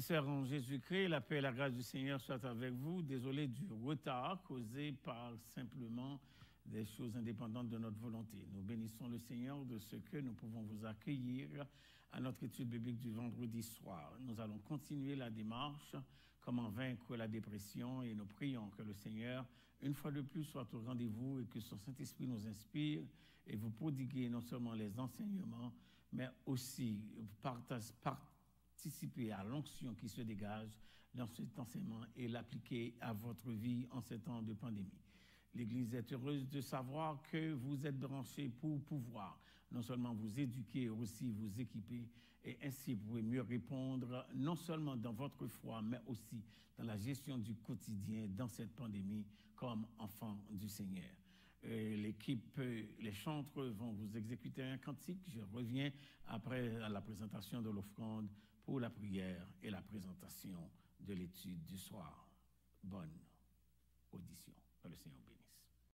Sœurs en Jésus-Christ, la paix et la grâce du Seigneur soient avec vous. Désolé du retard causé par simplement des choses indépendantes de notre volonté. Nous bénissons le Seigneur de ce que nous pouvons vous accueillir à notre étude biblique du vendredi soir. Nous allons continuer la démarche, comment vaincre la dépression, et nous prions que le Seigneur, une fois de plus, soit au rendez-vous et que son Saint-Esprit nous inspire et vous prodiguer non seulement les enseignements, mais aussi participer à l'onction qui se dégage dans cet enseignement et l'appliquer à votre vie en ces temps de pandémie. L'Église est heureuse de savoir que vous êtes branchés pour pouvoir non seulement vous éduquer, aussi vous équiper, et ainsi vous pouvez mieux répondre, non seulement dans votre foi, mais aussi dans la gestion du quotidien dans cette pandémie comme enfants du Seigneur. L'équipe, les chantres vont vous exécuter un cantique. Je reviens après à la présentation de l'offrande pour la prière et la présentation de l'étude du soir. Bonne audition. Que le Seigneur bénisse.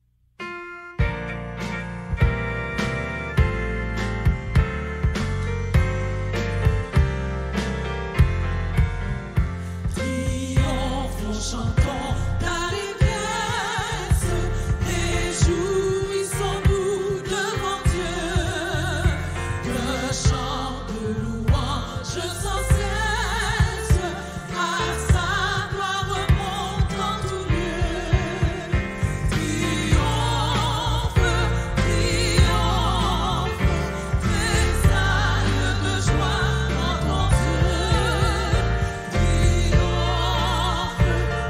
Chantons d'allégresse, réjouissons-nous devant Dieu, que chant de louange sans cesse, à sa gloire remonte en tout lieu. Triomphe, triomphe, tressaille de joie en ton Dieu. Triomphe,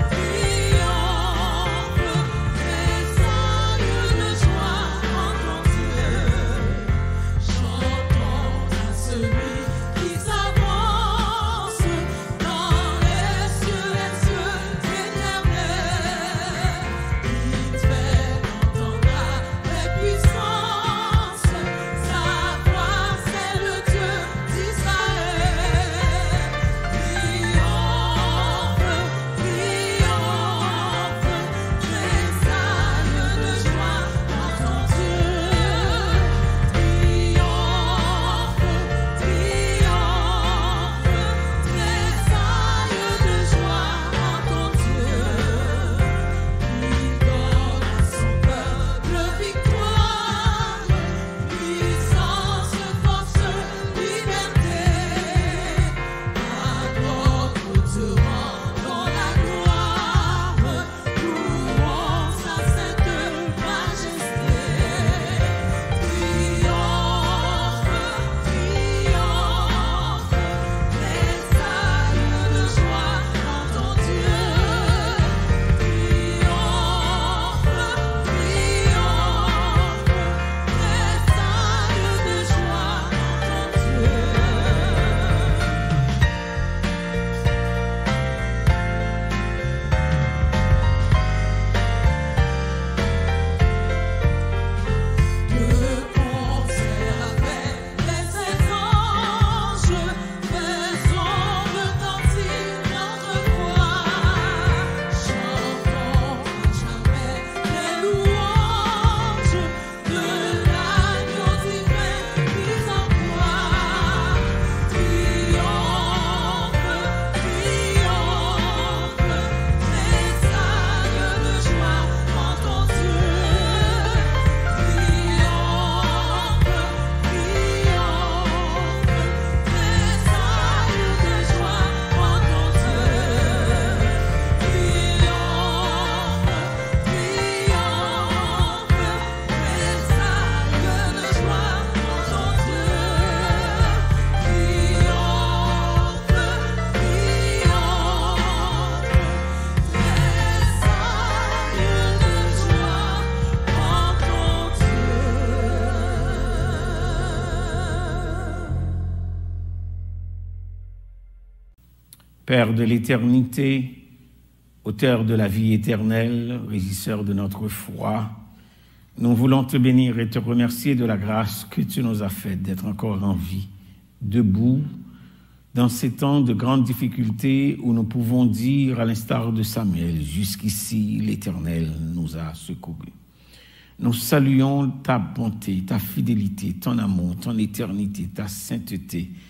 Père de l'éternité, auteur de la vie éternelle, régisseur de notre foi, nous voulons te bénir et te remercier de la grâce que tu nous as faite d'être encore en vie, debout, dans ces temps de grandes difficultés où nous pouvons dire, à l'instar de Samuel, jusqu'ici l'Éternel nous a secourus. Nous saluons ta bonté, ta fidélité, ton amour, ton éternité, ta sainteté,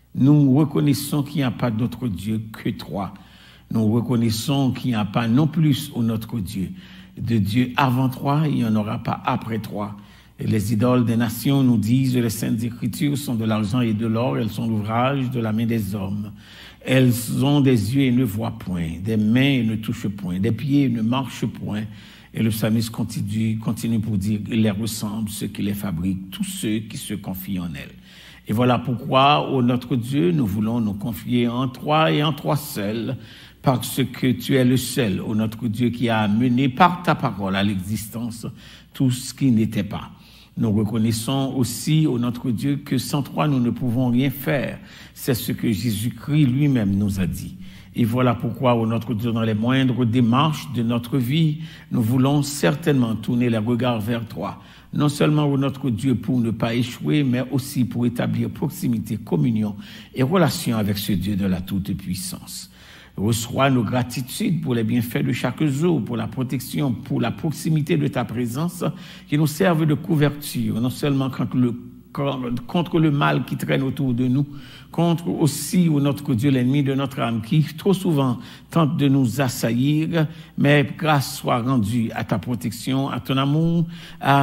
Nous reconnaissons qu'il n'y a pas d'autre Dieu que toi. Nous reconnaissons qu'il n'y a pas non plus au notre Dieu. De Dieu avant toi, il n'y en aura pas après toi. Et les idoles des nations, nous disent, les saintes écritures sont de l'argent et de l'or, elles sont l'ouvrage de la main des hommes. Elles ont des yeux et ne voient point, des mains et ne touchent point, des pieds et ne marchent point. Et le psalmiste continue pour dire, il les ressemble, ceux qui les fabriquent, tous ceux qui se confient en elles. Et voilà pourquoi, ô notre Dieu, nous voulons nous confier en toi et en toi seul, parce que tu es le seul, ô notre Dieu, qui a amené par ta parole à l'existence tout ce qui n'était pas. Nous reconnaissons aussi, ô notre Dieu, que sans toi, nous ne pouvons rien faire. C'est ce que Jésus-Christ lui-même nous a dit. Et voilà pourquoi, ô notre Dieu, dans les moindres démarches de notre vie, nous voulons certainement tourner les regards vers toi. Non seulement, ô notre Dieu, pour ne pas échouer, mais aussi pour établir proximité, communion et relation avec ce Dieu de la toute-puissance. Reçois nos gratitudes pour les bienfaits de chaque jour, pour la protection, pour la proximité de ta présence qui nous servent de couverture, non seulement contre le mal qui traîne autour de nous, contre aussi, ô notre Dieu, l'ennemi de notre âme qui trop souvent tente de nous assaillir, mais grâce soit rendue à ta protection, à ton amour, à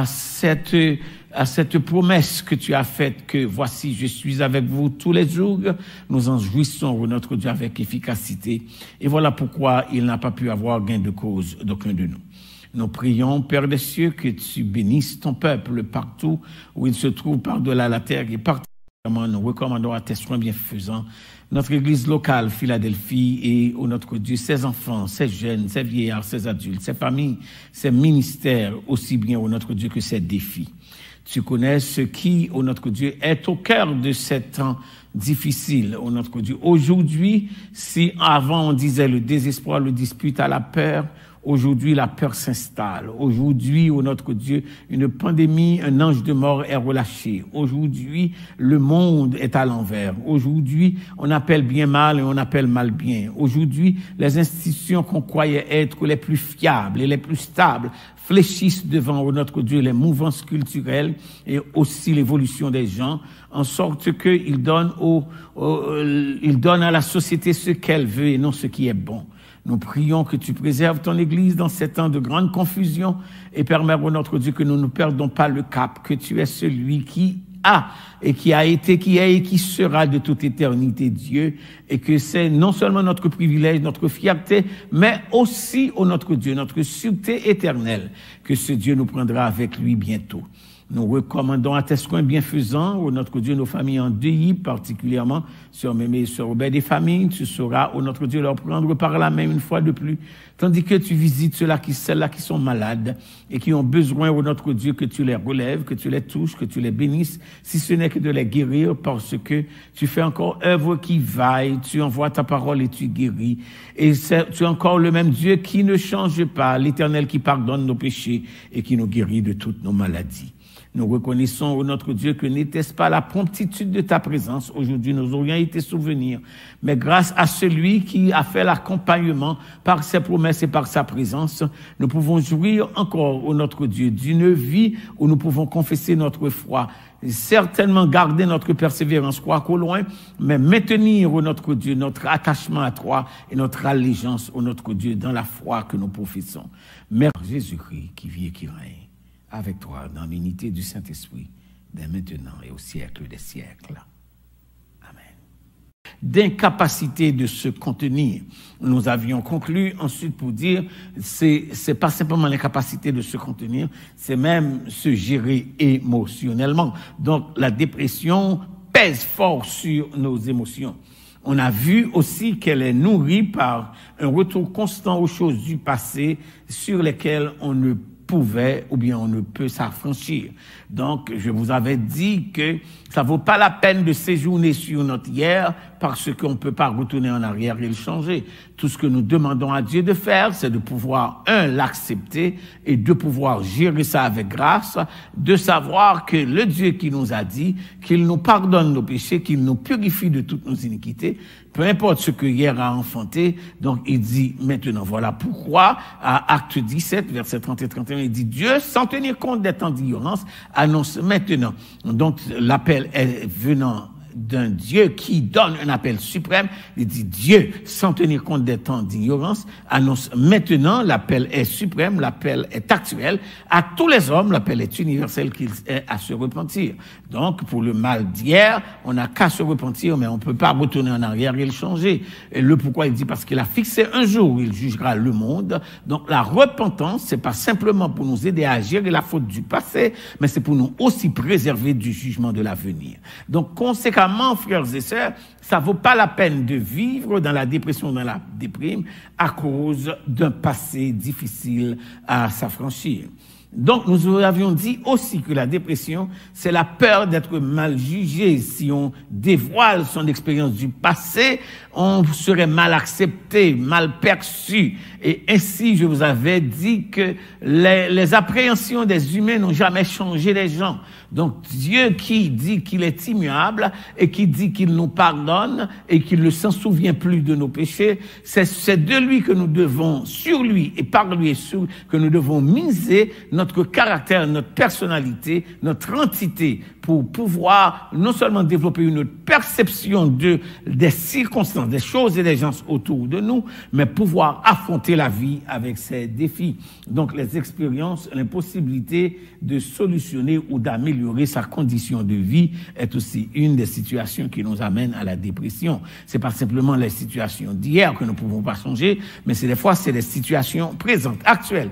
cette promesse que tu as faite que voici, je suis avec vous tous les jours. Nous en jouissons, ô notre Dieu, avec efficacité. Et voilà pourquoi il n'a pas pu avoir gain de cause d'aucun de nous. Nous prions, Père des cieux, que tu bénisses ton peuple partout où il se trouve par-delà la terre et particulièrement nous recommandons à tes soins bienfaisants notre église locale, Philadelphie, et ô notre Dieu, ses enfants, ses jeunes, ses vieillards, ses adultes, ses familles, ses ministères, aussi bien, ô notre Dieu, que ses défis. Tu connais ce qui, ô notre Dieu, est au cœur de ces temps difficiles, ô notre Dieu. Aujourd'hui, si avant on disait le désespoir, le dispute à la peur, aujourd'hui la peur s'installe. Aujourd'hui, ô notre Dieu, une pandémie, un ange de mort est relâché. Aujourd'hui, le monde est à l'envers. Aujourd'hui, on appelle bien mal et on appelle mal bien. Aujourd'hui, les institutions qu'on croyait être les plus fiables et les plus stables fléchissent devant, ô notre Dieu, les mouvances culturelles et aussi l'évolution des gens, en sorte qu'ils donnent à la société ce qu'elle veut et non ce qui est bon. Nous prions que tu préserves ton Église dans ces temps de grande confusion et permets, ô notre Dieu, que nous ne perdons pas le cap, que tu es celui qui a et qui a été, qui est et qui sera de toute éternité Dieu, et que c'est non seulement notre privilège, notre fierté, mais aussi, ô notre Dieu, notre sûreté éternelle, que ce Dieu nous prendra avec lui bientôt. Nous recommandons à tes soins bienfaisants, ô notre Dieu, nos familles endeuillées, particulièrement Sœur Mémé et Sœur Robert des familles. Tu sauras, ô notre Dieu, leur prendre par la main une fois de plus, tandis que tu visites celles-là qui sont malades et qui ont besoin, ô notre Dieu, que tu les relèves, que tu les touches, que tu les bénisses, si ce n'est que de les guérir, parce que tu fais encore œuvre qui vaille, tu envoies ta parole et tu guéris. Et tu es encore le même Dieu qui ne change pas, l'Éternel qui pardonne nos péchés et qui nous guérit de toutes nos maladies. Nous reconnaissons, ô notre Dieu, que n'était-ce pas la promptitude de ta présence. Aujourd'hui, nous aurions été souvenirs. Mais grâce à celui qui a fait l'accompagnement par ses promesses et par sa présence, nous pouvons jouir encore, ô notre Dieu, d'une vie où nous pouvons confesser notre foi, certainement garder notre persévérance, quoi qu'au loin, mais maintenir, ô notre Dieu, notre attachement à toi et notre allégeance, ô notre Dieu, dans la foi que nous professons. Merci Jésus-Christ qui vit et qui règne avec toi dans l'unité du Saint-Esprit, dès maintenant et au siècle des siècles. Amen. D'incapacité de se contenir. Nous avions conclu ensuite pour dire, c'est pas simplement l'incapacité de se contenir, c'est même se gérer émotionnellement. Donc la dépression pèse fort sur nos émotions. On a vu aussi qu'elle est nourrie par un retour constant aux choses du passé sur lesquelles on ne pouvait ou bien on ne peut s'affranchir. Donc, je vous avais dit que ça vaut pas la peine de séjourner sur notre hier parce qu'on ne peut pas retourner en arrière et le changer. Tout ce que nous demandons à Dieu de faire, c'est de pouvoir, l'accepter et de pouvoir gérer ça avec grâce, de savoir que le Dieu qui nous a dit qu'il nous pardonne nos péchés, qu'il nous purifie de toutes nos iniquités, peu importe ce que hier a enfanté, donc il dit maintenant, voilà pourquoi, à Acte 17, versets 30 et 31, il dit, Dieu, sans tenir compte des temps d'ignorance, annonce maintenant. Donc l'appel est venant d'un Dieu qui donne un appel suprême. Il dit Dieu, sans tenir compte des temps d'ignorance, annonce maintenant l'appel est suprême, l'appel est actuel. À tous les hommes, l'appel est universel qu'il est à se repentir. Donc, pour le mal d'hier, on n'a qu'à se repentir, mais on ne peut pas retourner en arrière et le changer. Et le pourquoi il dit parce qu'il a fixé un jour où il jugera le monde. Donc, la repentance, c'est pas simplement pour nous aider à gérer la faute du passé, mais c'est pour nous aussi préserver du jugement de l'avenir. Donc, conséquemment, frères et sœurs, ça vaut pas la peine de vivre dans la dépression, dans la déprime, à cause d'un passé difficile à s'affranchir. Donc, nous avions dit aussi que la dépression, c'est la peur d'être mal jugé. Si on dévoile son expérience du passé, on serait mal accepté, mal perçu. Et ainsi, je vous avais dit que les appréhensions des humains n'ont jamais changé les gens. Donc, Dieu qui dit qu'il est immuable et qui dit qu'il nous pardonne et qu'il ne s'en souvient plus de nos péchés, c'est de lui que nous devons, sur lui et par lui et sur que nous devons miser notre caractère, notre personnalité, notre entité pour pouvoir non seulement développer une perception des circonstances, des choses et des gens autour de nous, mais pouvoir affronter la vie avec ses défis. Donc, les expériences, l'impossibilité de solutionner ou d'améliorer sa condition de vie est aussi une des situations qui nous amène à la dépression. C'est pas simplement les situations d'hier que nous ne pouvons pas changer, mais c'est des fois, c'est les situations présentes, actuelles,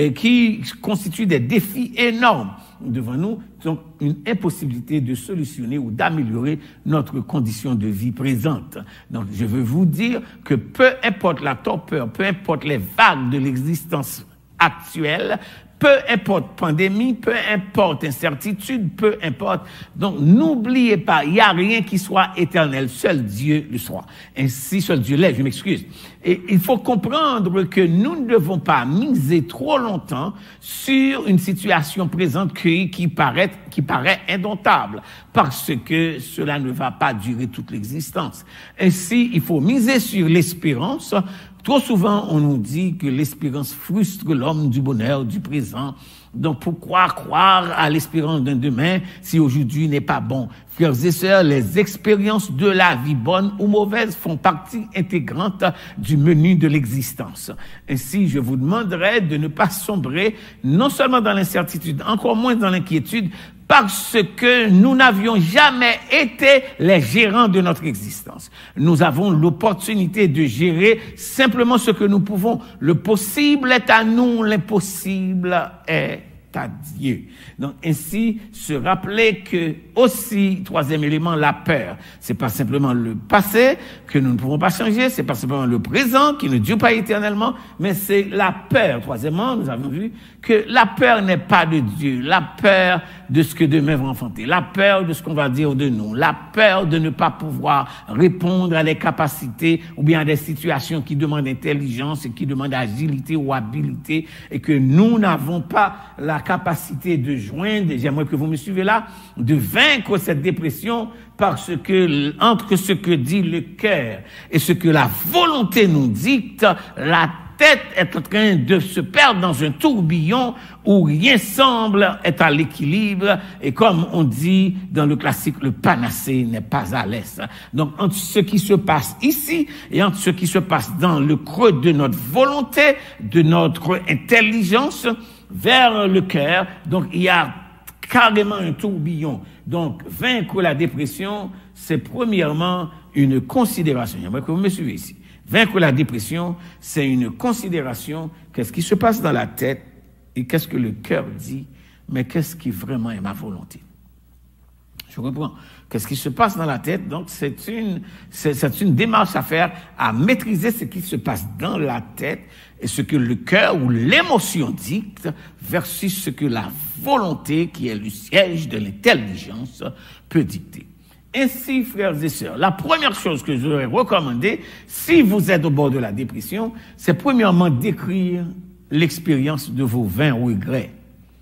qui constituent des défis énormes devant nous, donc une impossibilité de solutionner ou d'améliorer notre condition de vie présente. Donc, je veux vous dire que peu importe la torpeur, peu importe les vagues de l'existence actuelle, peu importe pandémie, peu importe incertitude, peu importe. Donc, n'oubliez pas, il n'y a rien qui soit éternel. Seul Dieu le soit. Ainsi, seul Dieu l'est, je m'excuse. Et il faut comprendre que nous ne devons pas miser trop longtemps sur une situation présente qui paraît indomptable, parce que cela ne va pas durer toute l'existence. Ainsi, il faut miser sur l'espérance. Trop souvent, on nous dit que l'espérance frustre l'homme du bonheur du présent. Donc, pourquoi croire à l'espérance d'un demain si aujourd'hui n'est pas bon? Frères et sœurs, les expériences de la vie, bonnes ou mauvaises, font partie intégrante du menu de l'existence. Ainsi, je vous demanderai de ne pas sombrer non seulement dans l'incertitude, encore moins dans l'inquiétude, parce que nous n'avions jamais été les gérants de notre existence. Nous avons l'opportunité de gérer simplement ce que nous pouvons. Le possible est à nous, l'impossible est à Dieu. Donc, ainsi, se rappeler que aussi, troisième élément, la peur. C'est pas simplement le passé que nous ne pouvons pas changer, c'est pas simplement le présent qui ne dure pas éternellement, mais c'est la peur. Troisièmement, nous avons vu que la peur n'est pas de Dieu, la peur de ce que demain va enfanter, la peur de ce qu'on va dire de nous, la peur de ne pas pouvoir répondre à des capacités ou bien à des situations qui demandent intelligence et qui demandent agilité ou habilité et que nous n'avons pas la capacité de joindre, j'aimerais que vous me suivez là, de vaincre cette dépression parce que entre ce que dit le cœur et ce que la volonté nous dicte, la tête est en train de se perdre dans un tourbillon où rien semble être à l'équilibre et comme on dit dans le classique, le panacée n'est pas à l'est. Donc, entre ce qui se passe ici et entre ce qui se passe dans le creux de notre volonté, de notre intelligence vers le cœur, donc il y a carrément un tourbillon. Donc, vaincre la dépression, c'est premièrement une considération. J'aimerais que vous me suivez ici. Vaincre la dépression, c'est une considération. Qu'est-ce qui se passe dans la tête et qu'est-ce que le cœur dit, mais qu'est-ce qui vraiment est ma volonté? Je reprends. Qu'est-ce qui se passe dans la tête? Donc, c'est une démarche à faire, à maîtriser ce qui se passe dans la tête et ce que le cœur ou l'émotion dicte versus ce que la volonté, qui est le siège de l'intelligence, peut dicter. Ainsi, frères et sœurs, la première chose que je voudrais recommander, si vous êtes au bord de la dépression, c'est premièrement d'écrire l'expérience de vos 20 regrets.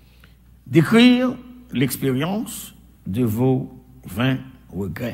D'écrire l'expérience de vos 20 regrets.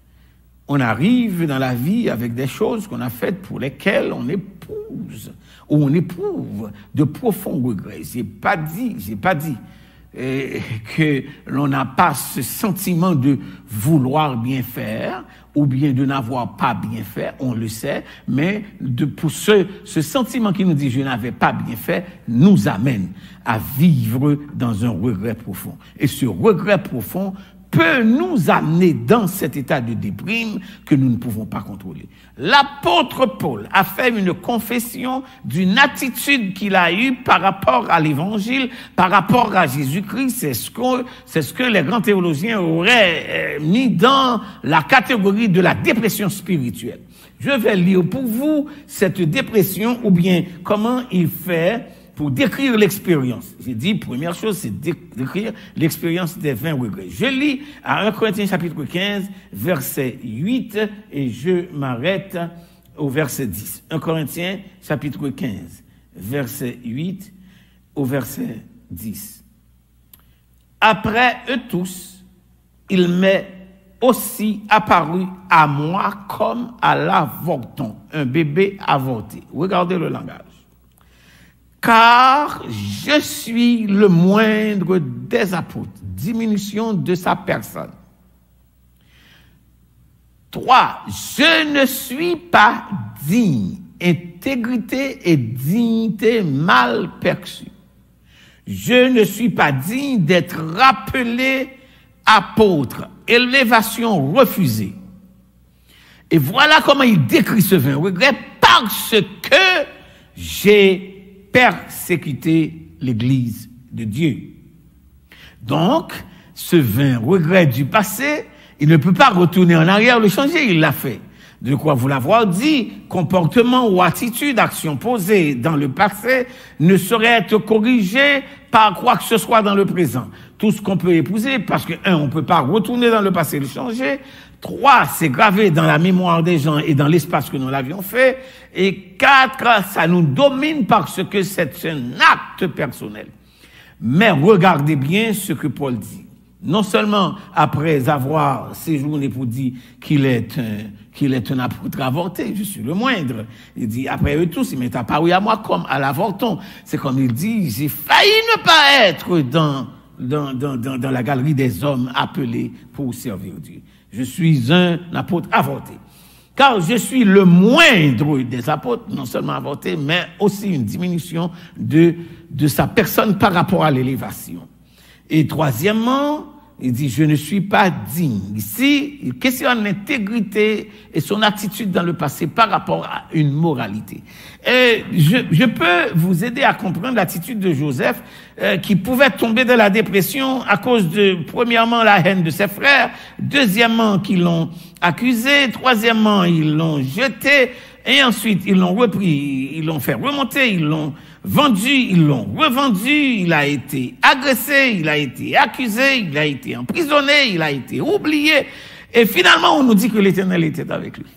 On arrive dans la vie avec des choses qu'on a faites pour lesquelles on épouse ou on éprouve de profonds regrets. J'ai pas dit que l'on n'a pas ce sentiment de vouloir bien faire ou bien de n'avoir pas bien fait, on le sait, mais pour ce sentiment qui nous dit « je n'avais pas bien fait » nous amène à vivre dans un regret profond. Et ce regret profond peut nous amener dans cet état de déprime que nous ne pouvons pas contrôler. L'apôtre Paul a fait une confession d'une attitude qu'il a eue par rapport à l'évangile, par rapport à Jésus-Christ. C'est ce que les grands théologiens auraient mis dans la catégorie de la dépression spirituelle. Je vais lire pour vous cette dépression ou bien comment il fait pour décrire l'expérience. J'ai dit, première chose, c'est décrire l'expérience des 20 regrets. Je lis à 1 Corinthiens chapitre 15, verset 8, et je m'arrête au verset 10. 1 Corinthiens chapitre 15, verset 8 au verset 10. Après eux tous, il m'est aussi apparu à moi comme à l'avorton, un bébé avorté. Regardez le langage. Car je suis le moindre des apôtres. Diminution de sa personne. 3. Je ne suis pas digne. Intégrité et dignité mal perçues. Je ne suis pas digne d'être rappelé apôtre. Élévation refusée. Et voilà comment il décrit ce 20 regrets, parce que j'ai persécuter l'Église de Dieu. Donc, ce 20 regret du passé, il ne peut pas retourner en arrière, le changer, il l'a fait. De quoi vous l'avoir dit, comportement ou attitude, action posée dans le passé ne saurait être corrigé par quoi que ce soit dans le présent. Tout ce qu'on peut épouser, parce que, 1, on ne peut pas retourner dans le passé et le changer. 3, c'est gravé dans la mémoire des gens et dans l'espace que nous l'avions fait. Et 4, ça nous domine parce que c'est un acte personnel. Mais regardez bien ce que Paul dit. Non seulement après avoir séjourné pour dire qu'il est un apôtre avorté, je suis le moindre. Il dit, après eux tous, il m'est apparu à moi comme à l'avorton. C'est comme il dit, j'ai failli ne pas être dans la galerie des hommes appelés pour servir Dieu. Je suis un apôtre avorté. Car je suis le moindre des apôtres, non seulement avorté, mais aussi une diminution de sa personne par rapport à l'élévation. Et troisièmement, il dit, je ne suis pas digne. Ici, il questionne l'intégrité et son attitude dans le passé par rapport à une moralité. Et je peux vous aider à comprendre l'attitude de Joseph, qui pouvait tomber dans la dépression à cause de, premièrement, la haine de ses frères, deuxièmement, qu'ils l'ont accusé, troisièmement, ils l'ont jeté, et ensuite, ils l'ont repris, ils l'ont fait remonter, ils l'ont vendu, ils l'ont revendu, il a été agressé, il a été accusé, il a été emprisonné, il a été oublié. Et finalement, on nous dit que l'Éternel était avec lui.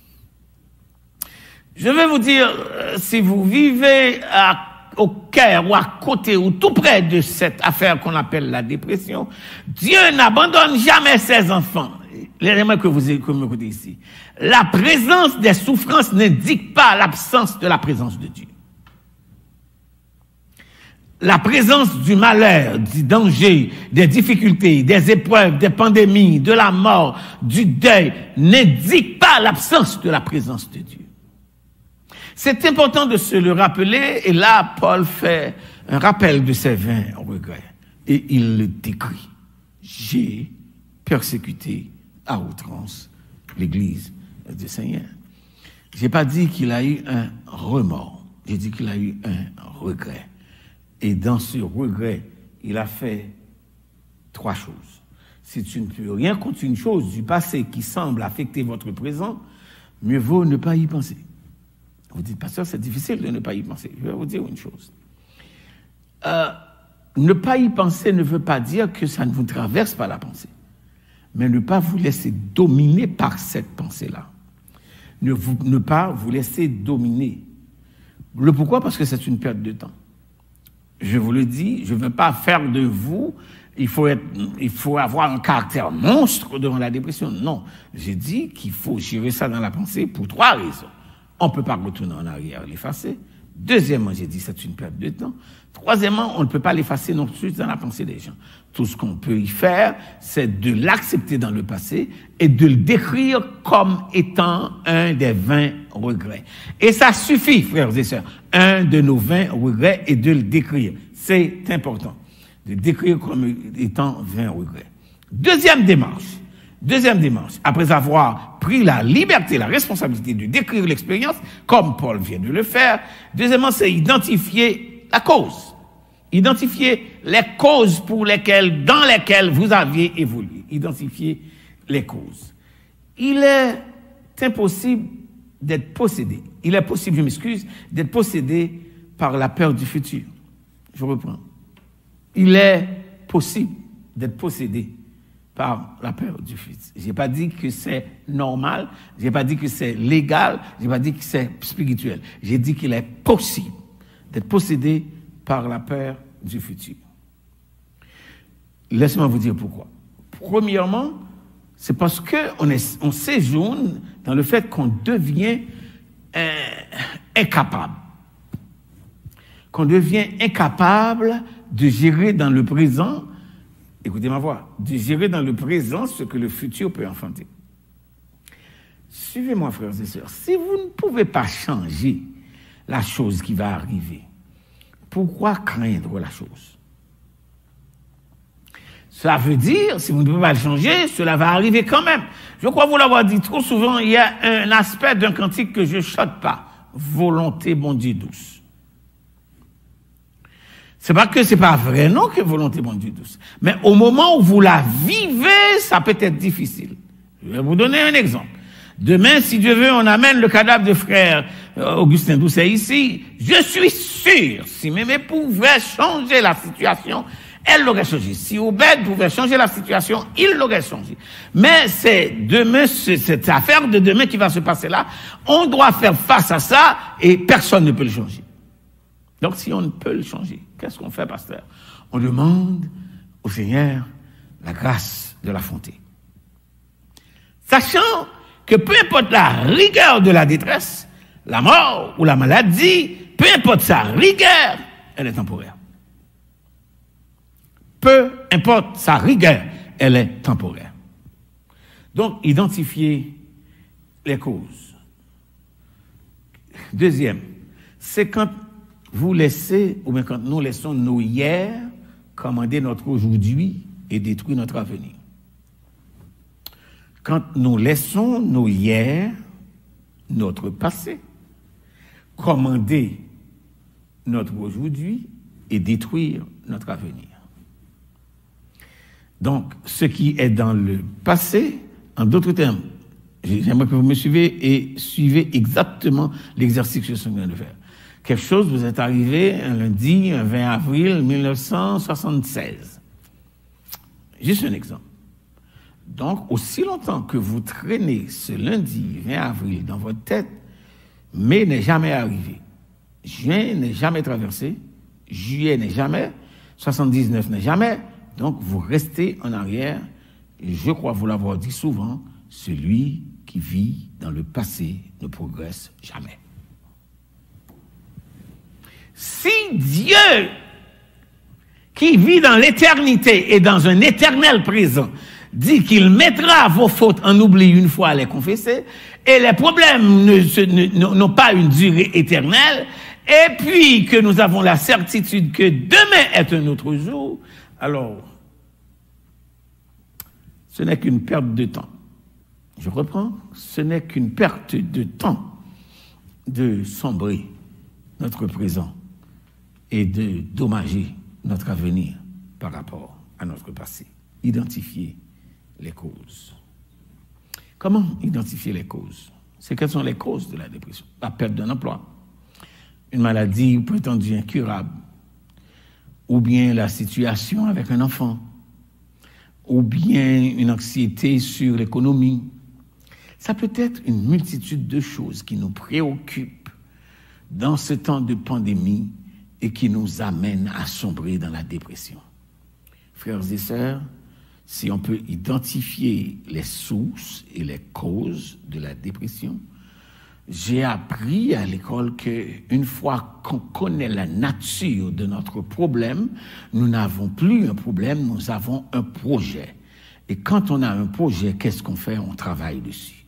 Je vais vous dire, si vous vivez au cœur ou à côté ou tout près de cette affaire qu'on appelle la dépression, Dieu n'abandonne jamais ses enfants. L'élément que vous écoutez ici. La présence des souffrances n'indique pas l'absence de la présence de Dieu. La présence du malheur, du danger, des difficultés, des épreuves, des pandémies, de la mort, du deuil, n'indique pas l'absence de la présence de Dieu. C'est important de se le rappeler, et là, Paul fait un rappel de ses 20 regrets, et il le décrit. J'ai persécuté à outrance l'Église du Seigneur. J'ai pas dit qu'il a eu un remords, j'ai dit qu'il a eu un regret. Et dans ce regret, il a fait 3 choses. Si tu ne peux rien contre une chose du passé qui semble affecter votre présent, mieux vaut ne pas y penser. Vous dites, pasteur, c'est difficile de ne pas y penser. Je vais vous dire une chose. Ne pas y penser ne veut pas dire que ça ne vous traverse pas la pensée. Mais ne pas vous laisser dominer par cette pensée-là. Ne pas vous laisser dominer. Le pourquoi? Parce que c'est une perte de temps. Je vous le dis, je ne veux pas faire de vous, il faut avoir un caractère monstre devant la dépression. Non, j'ai dit qu'il faut gérer ça dans la pensée pour 3 raisons. On ne peut pas retourner en arrière, l'effacer. Deuxièmement, j'ai dit c'est une perte de temps. Troisièmement, on ne peut pas l'effacer non plus dans la pensée des gens. Tout ce qu'on peut y faire, c'est de l'accepter dans le passé et de le décrire comme étant un des 20 regrets. Et ça suffit, frères et sœurs, un de nos 20 regrets et de le décrire. C'est important, de décrire comme étant 20 regrets. Deuxième démarche, après avoir pris la liberté, la responsabilité de décrire l'expérience, comme Paul vient de le faire, deuxièmement, c'est identifier la cause. Identifier les causes dans lesquelles vous aviez évolué. Identifier les causes. Il est impossible d'être possédé. Il est possible, je m'excuse, d'être possédé par la peur du futur. Je reprends. Il est possible d'être possédé par la peur du futur. Je n'ai pas dit que c'est normal, je n'ai pas dit que c'est légal, je n'ai pas dit que c'est spirituel. J'ai dit qu'il est possible d'être possédé par la peur du futur. Laissez-moi vous dire pourquoi. Premièrement, c'est parce qu'on séjourne dans le fait qu'on devient incapable. Qu'on devient incapable de gérer dans le présent, écoutez ma voix, de gérer dans le présent ce que le futur peut enfanter. Suivez-moi, frères et sœurs. Si vous ne pouvez pas changer la chose qui va arriver, pourquoi craindre la chose? Cela veut dire, si vous ne pouvez pas le changer, cela va arriver quand même. Je crois vous l'avoir dit trop souvent, il y a un aspect d'un cantique que je ne choque pas. Volonté, bon Dieu, douce. C'est pas que c'est pas vrai, non, que volonté, bon Dieu, douce. Mais au moment où vous la vivez, ça peut être difficile. Je vais vous donner un exemple. Demain, si Dieu veut, on amène le cadavre de frère Augustin Doucet ici. Je suis sûr, si Mémé pouvait changer la situation, elle l'aurait changé. Si Obed pouvait changer la situation, il l'aurait changé. Mais c'est demain, cette affaire de demain qui va se passer là. On doit faire face à ça et personne ne peut le changer. Donc, si on ne peut le changer, qu'est-ce qu'on fait, pasteur? On demande au Seigneur la grâce de l'affronter. Sachant que peu importe la rigueur de la détresse, la mort ou la maladie, peu importe sa rigueur, elle est temporaire. Peu importe sa rigueur, elle est temporaire. Donc, identifier les causes. Deuxième, c'est quand vous laissez, ou bien quand nous laissons nos hier commander notre aujourd'hui et détruire notre avenir. Quand nous laissons nos hier, notre passé, commander notre aujourd'hui et détruire notre avenir. Donc, ce qui est dans le passé, en d'autres termes, j'aimerais que vous me suivez et suivez exactement l'exercice que je suis en train de faire. Quelque chose vous est arrivé un lundi, un 20 avril 1976. Juste un exemple. Donc, aussi longtemps que vous traînez ce lundi 20 avril dans votre tête, mai n'est jamais arrivé. Juin n'est jamais traversé. Juillet n'est jamais. 79 n'est jamais. Donc, vous restez en arrière. Et je crois vous l'avoir dit souvent, celui qui vit dans le passé ne progresse jamais. Si Dieu, qui vit dans l'éternité et dans un éternel présent, dit qu'il mettra vos fautes en oubli une fois à les confesser, et les problèmes n'ont pas une durée éternelle, et puis que nous avons la certitude que demain est un autre jour, alors, ce n'est qu'une perte de temps. Je reprends, ce n'est qu'une perte de temps de sombrer notre présent et de dommager notre avenir par rapport à notre passé. Identifier les causes. Comment identifier les causes? C'est quelles sont les causes de la dépression? La perte d'un emploi, une maladie prétendue incurable, ou bien la situation avec un enfant, ou bien une anxiété sur l'économie. Ça peut être une multitude de choses qui nous préoccupent dans ce temps de pandémie et qui nous amènent à sombrer dans la dépression. Frères et sœurs, si on peut identifier les sources et les causes de la dépression, j'ai appris à l'école qu'une fois qu'on connaît la nature de notre problème, nous n'avons plus un problème, nous avons un projet. Et quand on a un projet, qu'est-ce qu'on fait? On travaille dessus.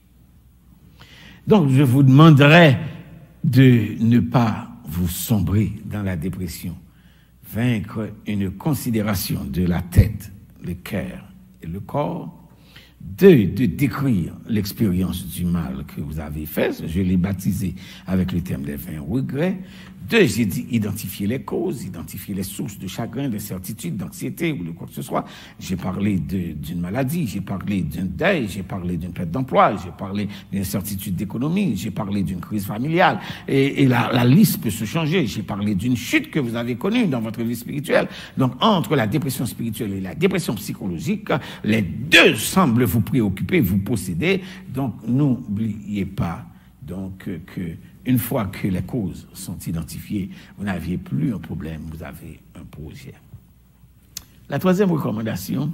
Donc, je vous demanderai de ne pas vous sombrer dans la dépression. Vaincre une considération de la tête, le cœur et le corps. 2, de décrire l'expérience du mal que vous avez fait. Je l'ai baptisé avec le terme des 20 regrets. 2, j'ai dit identifier les causes, identifier les sources de chagrin, d'incertitude, d'anxiété ou de quoi que ce soit. J'ai parlé d'une maladie, j'ai parlé d'un deuil, j'ai parlé d'une perte d'emploi, j'ai parlé d'une incertitude d'économie, j'ai parlé d'une crise familiale. Et la liste peut se changer. J'ai parlé d'une chute que vous avez connue dans votre vie spirituelle. Donc, entre la dépression spirituelle et la dépression psychologique, les deux semblent vous préoccuper, vous posséder. Donc, n'oubliez pas donc que une fois que les causes sont identifiées, vous n'aviez plus un problème, vous avez un projet. La troisième recommandation,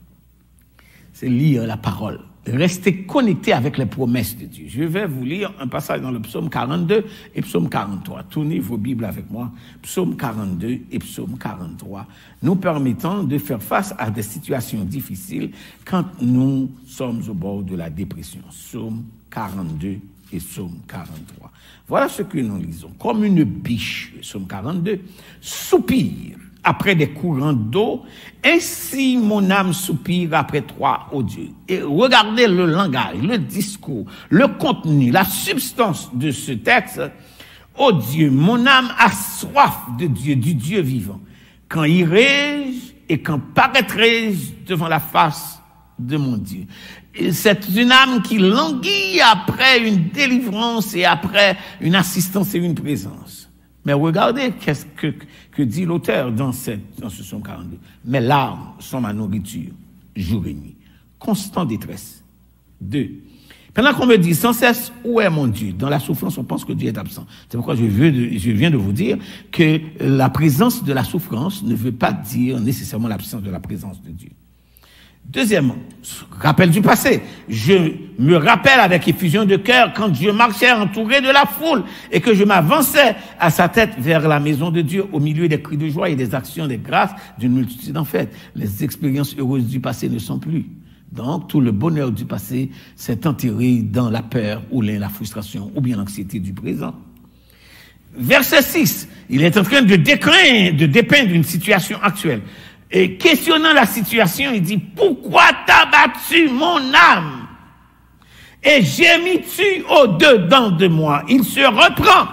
c'est lire la parole. Restez connectés avec les promesses de Dieu. Je vais vous lire un passage dans le psaume 42 et psaume 43. Tournez vos Bibles avec moi. Psaume 42 et psaume 43, nous permettant de faire face à des situations difficiles quand nous sommes au bord de la dépression. Psaume 42 et psaume 43. Voilà ce que nous lisons. Comme une biche, psaume 42, soupire après des courants d'eau, ainsi mon âme soupire après toi, ô Dieu. Et regardez le langage, le discours, le contenu, la substance de ce texte. Ô Dieu, mon âme a soif de Dieu, du Dieu vivant. Quand irai-je et quand paraîtrai-je devant la face de mon Dieu? C'est une âme qui languit après une délivrance et après une assistance et une présence. Mais regardez qu'est-ce que dit l'auteur dans ce psaume 42. Mes larmes sont ma nourriture, jour et nuit. Constant détresse. 2. Pendant qu'on me dit sans cesse, où est mon Dieu? Dans la souffrance, on pense que Dieu est absent. C'est pourquoi je viens de vous dire que la présence de la souffrance ne veut pas dire nécessairement l'absence de la présence de Dieu. Deuxièmement, rappel du passé. Je me rappelle avec effusion de cœur quand Dieu marchait entouré de la foule et que je m'avançais à sa tête vers la maison de Dieu au milieu des cris de joie et des actions de grâce d'une multitude en fête. Les expériences heureuses du passé ne sont plus. Donc, tout le bonheur du passé s'est enterré dans la peur ou la frustration ou bien l'anxiété du présent. Verset 6, il est en train de dépeindre une situation actuelle. Et questionnant la situation, il dit, pourquoi t'as battu mon âme? Et gémis-tu au-dedans de moi? Il se reprend.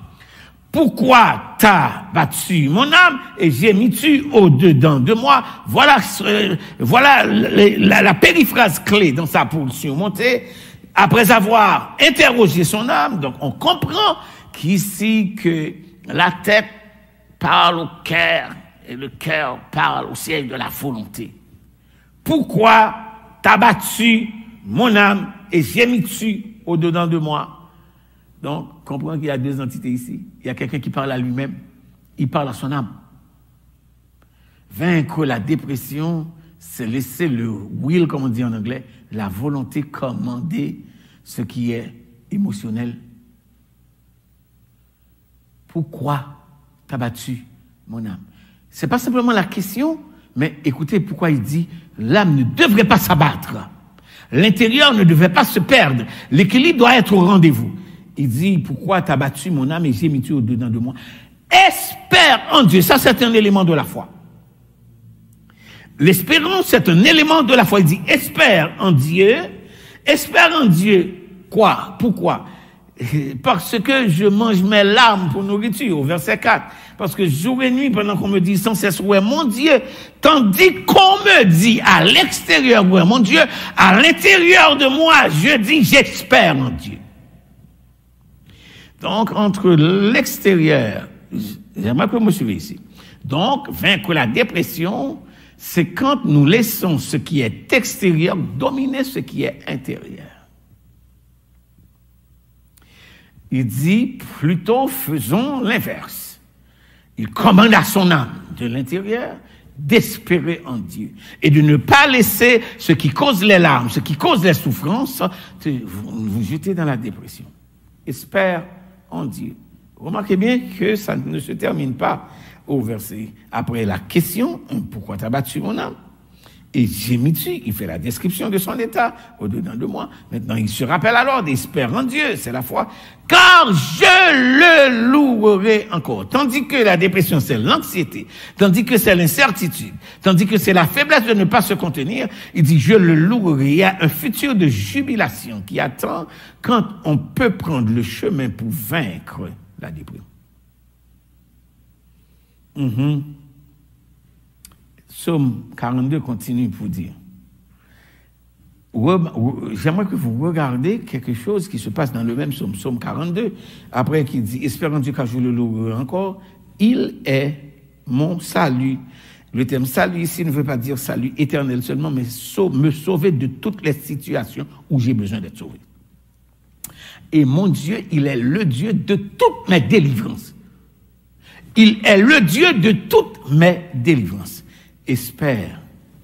Pourquoi t'as battu mon âme? Et gémis-tu au-dedans de moi? Voilà la périphrase clé dans sa portion montée. Après avoir interrogé son âme, donc on comprend qu'ici que la tête parle au cœur, et le cœur parle au siège de la volonté. Pourquoi t'as battu mon âme et gémis-tu au-dedans de moi? Donc, comprenez qu'il y a deux entités ici. Il y a quelqu'un qui parle à lui-même, il parle à son âme. Vaincre la dépression, c'est laisser le will, comme on dit en anglais, la volonté commander ce qui est émotionnel. Pourquoi t'as battu mon âme? C'est pas simplement la question, mais écoutez pourquoi il dit l'âme ne devrait pas s'abattre. L'intérieur ne devait pas se perdre. L'équilibre doit être au rendez-vous. Il dit pourquoi t'as battu mon âme et gémis-tu au-dedans de moi? Espère en Dieu. Ça, c'est un élément de la foi. L'espérance, c'est un élément de la foi. Il dit espère en Dieu. Espère en Dieu. Quoi? Pourquoi? Parce que je mange mes larmes pour nourriture, au verset 4. Parce que jour et nuit, pendant qu'on me dit sans cesse, où est mon Dieu? Tandis qu'on me dit à l'extérieur, où est mon Dieu? À l'intérieur de moi, je dis, j'espère en Dieu. Donc, entre l'extérieur, j'aimerais que vous me suivez ici. Donc, vaincre la dépression, c'est quand nous laissons ce qui est extérieur dominer ce qui est intérieur. Il dit, plutôt faisons l'inverse. Il commande à son âme de l'intérieur d'espérer en Dieu et de ne pas laisser ce qui cause les larmes, ce qui cause les souffrances, vous jeter dans la dépression. Espère en Dieu. Remarquez bien que ça ne se termine pas au verset. Après la question, pourquoi t'as battu mon âme? Et gémis-tu, il fait la description de son état au-dedans de moi. Maintenant, il se rappelle alors d'espère en Dieu, c'est la foi. Car je le louerai encore. Tandis que la dépression, c'est l'anxiété. Tandis que c'est l'incertitude. Tandis que c'est la faiblesse de ne pas se contenir. Il dit, je le louerai. Il y a un futur de jubilation qui attend quand on peut prendre le chemin pour vaincre la dépression. Psaume 42 continue pour dire. J'aimerais que vous regardiez quelque chose qui se passe dans le même psaume, psaume 42, après qu'il dit, espère en Dieu car je le louerai encore, il est mon salut. Le terme salut ici ne veut pas dire salut éternel seulement, mais me sauver de toutes les situations où j'ai besoin d'être sauvé. Et mon Dieu, il est le Dieu de toutes mes délivrances. Il est le Dieu de toutes mes délivrances. Espère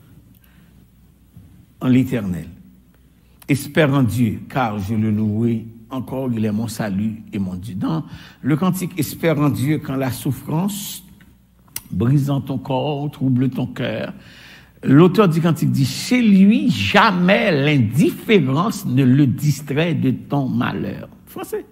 en l'Éternel. Espère en Dieu, car je le louerai encore, il est mon salut et mon Dieu. Dans le cantique, espère en Dieu quand la souffrance, brisant ton corps, trouble ton cœur. L'auteur du cantique dit, chez lui, jamais l'indifférence ne le distrait de ton malheur. Français.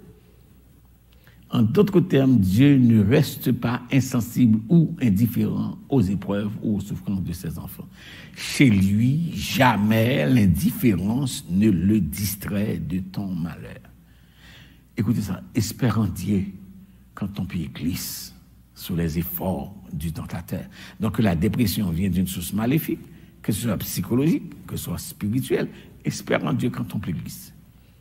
En d'autres termes, Dieu ne reste pas insensible ou indifférent aux épreuves ou aux souffrances de ses enfants. Chez lui, jamais l'indifférence ne le distrait de ton malheur. Écoutez ça, espère en Dieu quand ton pied glisse sous les efforts du tentateur. Donc la dépression vient d'une source maléfique, que ce soit psychologique, que ce soit spirituelle. Espère en Dieu quand ton pied glisse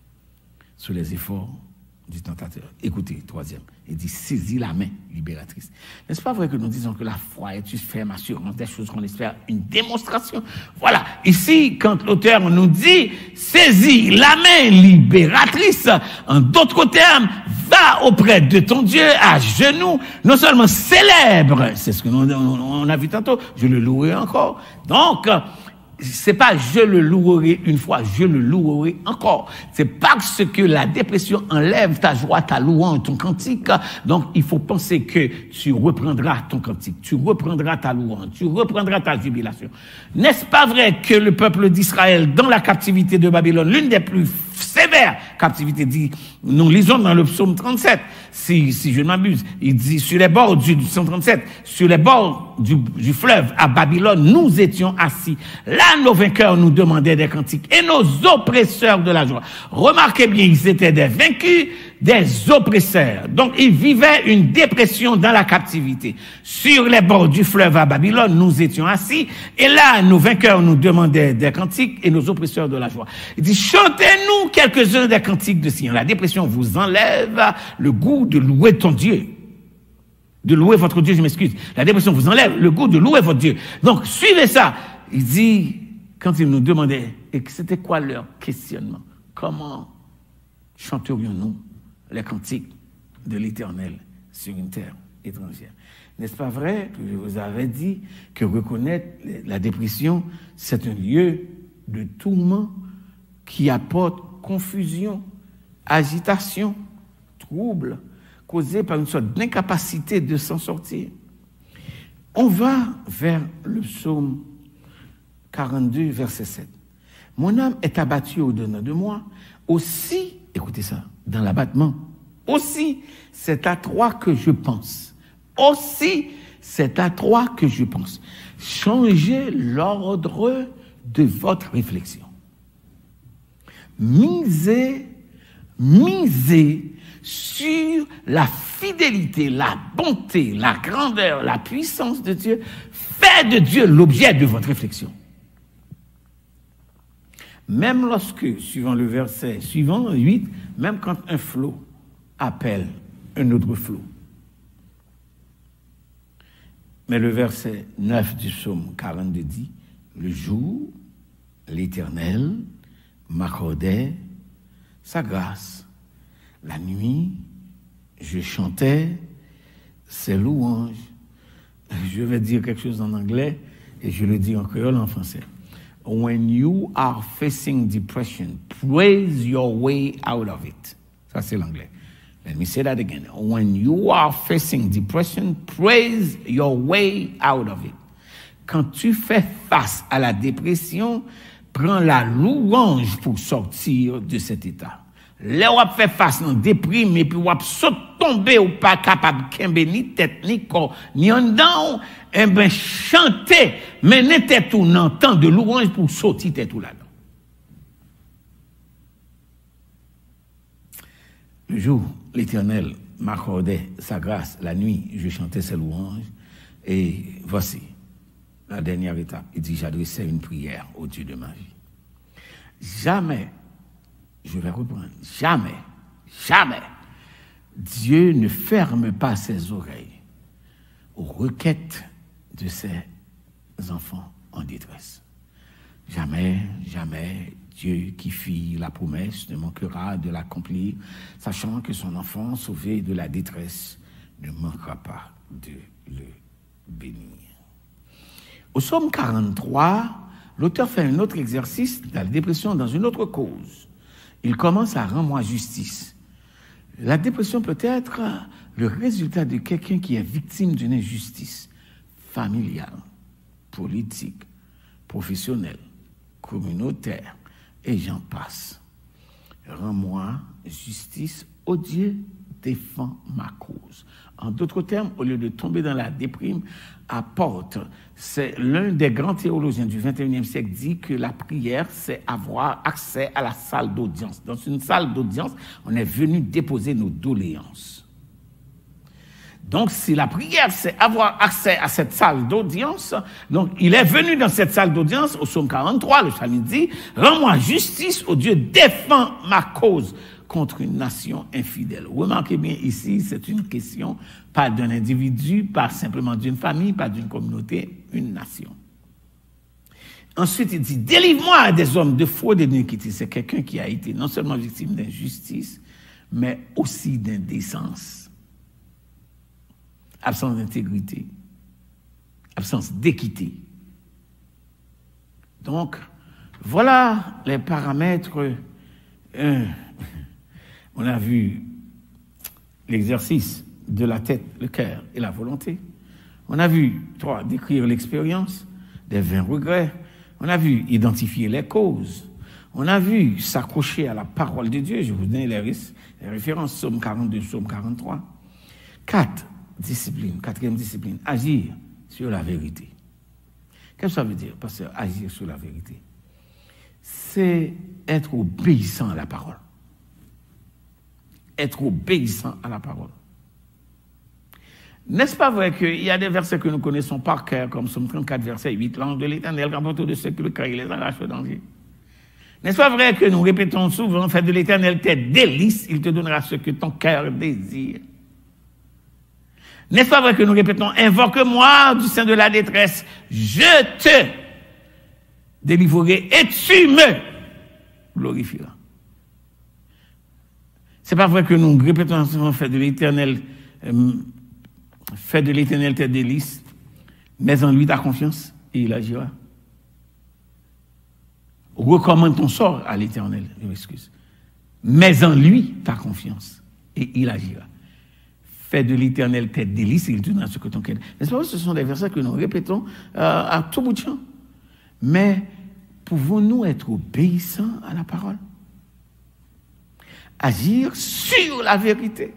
sous les efforts du tentateur. Écoutez, troisième, il dit, saisis la main libératrice. N'est-ce pas vrai que nous disons que la foi est une ferme assurance des choses qu'on espère, une démonstration? Voilà, ici, quand l'auteur nous dit, saisis la main libératrice, en d'autres termes, va auprès de ton Dieu à genoux, non seulement célèbre, c'est ce que on a vu tantôt, je le louerai encore. Donc, c'est pas je le louerai une fois, je le louerai encore. C'est parce que la dépression enlève ta joie, ta louange, ton cantique. Donc, il faut penser que tu reprendras ton cantique, tu reprendras ta louange, tu reprendras ta jubilation. N'est-ce pas vrai que le peuple d'Israël, dans la captivité de Babylone, l'une des plus sévères captivités, dit, nous lisons dans le psaume 37, si je ne m'abuse, il dit, sur les bords du psaume 37, sur les bords du fleuve à Babylone, nous étions assis. Là, nos vainqueurs nous demandaient des cantiques et nos oppresseurs de la joie. Remarquez bien, ils étaient des vaincus, des oppresseurs. Donc, ils vivaient une dépression dans la captivité. Sur les bords du fleuve à Babylone, nous étions assis et là, nos vainqueurs nous demandaient des cantiques et nos oppresseurs de la joie. Il dit, chantez-nous quelques-uns des cantiques de Sion. La dépression vous enlève le goût de louer ton Dieu. De louer votre Dieu, je m'excuse. La dépression vous enlève le goût de louer votre Dieu. Donc, suivez ça. Il dit, quand ils nous demandaient, et c'était quoi leur questionnement? Comment chanterions-nous les cantiques de l'Éternel sur une terre étrangère? N'est-ce pas vrai que je vous avais dit que reconnaître la dépression, c'est un lieu de tourment qui apporte confusion, agitation, trouble, causé par une sorte d'incapacité de s'en sortir. On va vers le psaume 42, verset 7. Mon âme est abattue au-dedans de moi. Aussi, écoutez ça, dans l'abattement, aussi, c'est à toi que je pense. Aussi, c'est à toi que je pense. Changez l'ordre de votre réflexion. Misez sur la fidélité, la bonté, la grandeur, la puissance de Dieu. Faites de Dieu l'objet de votre réflexion. Même lorsque, suivant le verset suivant, 8, même quand un flot appelle un autre flot. Mais le verset 9 du psaume 42 dit, le jour, l'Éternel m'accordait sa grâce. La nuit, je chantais ses louanges. Je vais dire quelque chose en anglais et je le dis en créole en français. When you are facing depression, praise your way out of it. Ça, c'est l'anglais. Let me say that again. When you are facing depression, praise your way out of it. Quand tu fais face à la dépression, prends la louange pour sortir de cet état. Là, on fait face à une déprime et puis on saute tomber ou pas capable de ni tête ni corps ni en dedans, eh ben chanter, mener tête ou dans temps de louange pour sortir tête ou là-dedans. Le jour, l'Éternel m'accordait sa grâce, la nuit, je chantais ses louanges et voici la dernière étape. Il dit, j'adressais une prière au Dieu de ma vie. Jamais, je vais reprendre, jamais, Dieu ne ferme pas ses oreilles aux requêtes de ses enfants en détresse. Jamais, Dieu qui fit la promesse ne manquera de l'accomplir, sachant que son enfant sauvé de la détresse ne manquera pas de le bénir. Au psaume 43, l'auteur fait un autre exercice de la dépression dans une autre cause. Il commence à rendre justice. La dépression peut être le résultat de quelqu'un qui est victime d'une injustice familiale, politique, professionnelle, communautaire, et j'en passe. Rends-moi justice, ô Dieu, défends ma cause. En d'autres termes, au lieu de tomber dans la déprime, apporte. C'est l'un des grands théologiens du XXIe siècle dit que la prière, c'est avoir accès à la salle d'audience. Dans une salle d'audience, on est venu déposer nos doléances. Donc, si la prière, c'est avoir accès à cette salle d'audience, donc il est venu dans cette salle d'audience, au psaume 43, le psalmiste dit, « Rends-moi justice, ô Dieu, défends ma cause contre une nation infidèle. » Remarquez bien ici, c'est une question pas d'un individu, pas simplement d'une famille, pas d'une communauté, une nation. Ensuite, il dit, « Délivre-moi à des hommes de fraude et d'iniquité. » C'est quelqu'un qui a été non seulement victime d'injustice, mais aussi d'indécence. Absence d'intégrité, absence d'équité. Donc, voilà les paramètres. On a vu l'exercice de la tête, le cœur et la volonté. On a vu, 3, décrire l'expérience des 20 regrets. On a vu identifier les causes. On a vu s'accrocher à la parole de Dieu. Je vous donne les références, psaume 42, psaume 43. 4, discipline, 4e discipline, agir sur la vérité. Qu'est-ce que ça veut dire, pasteur, agir sur la vérité? C'est être obéissant à la parole. Être obéissant à la parole. N'est-ce pas vrai qu'il y a des versets que nous connaissons par cœur, comme Psaume 34, verset 8, l'ange de l'Éternel rapporte de ceux qui le craignent, les arrache au danger. N'est-ce pas vrai que nous répétons souvent, fais de l'Éternel tes délices, il te donnera ce que ton cœur désire. N'est-ce pas vrai que nous répétons, invoque-moi du sein de la détresse, je te délivrerai et tu me glorifieras. C'est pas vrai que nous répétons souvent, fais de l'Éternel tes délices, mets en lui ta confiance et il agira. Recommande ton sort à l'Éternel, je m'excuse. Mets en lui ta confiance et il agira. Fais de l'Éternel tes délices et il te donnera ce que ton cœur. N'est-ce pas? Ce sont des versets que nous répétons à tout bout de champ. Mais pouvons-nous être obéissants à la parole? Agir sur la vérité.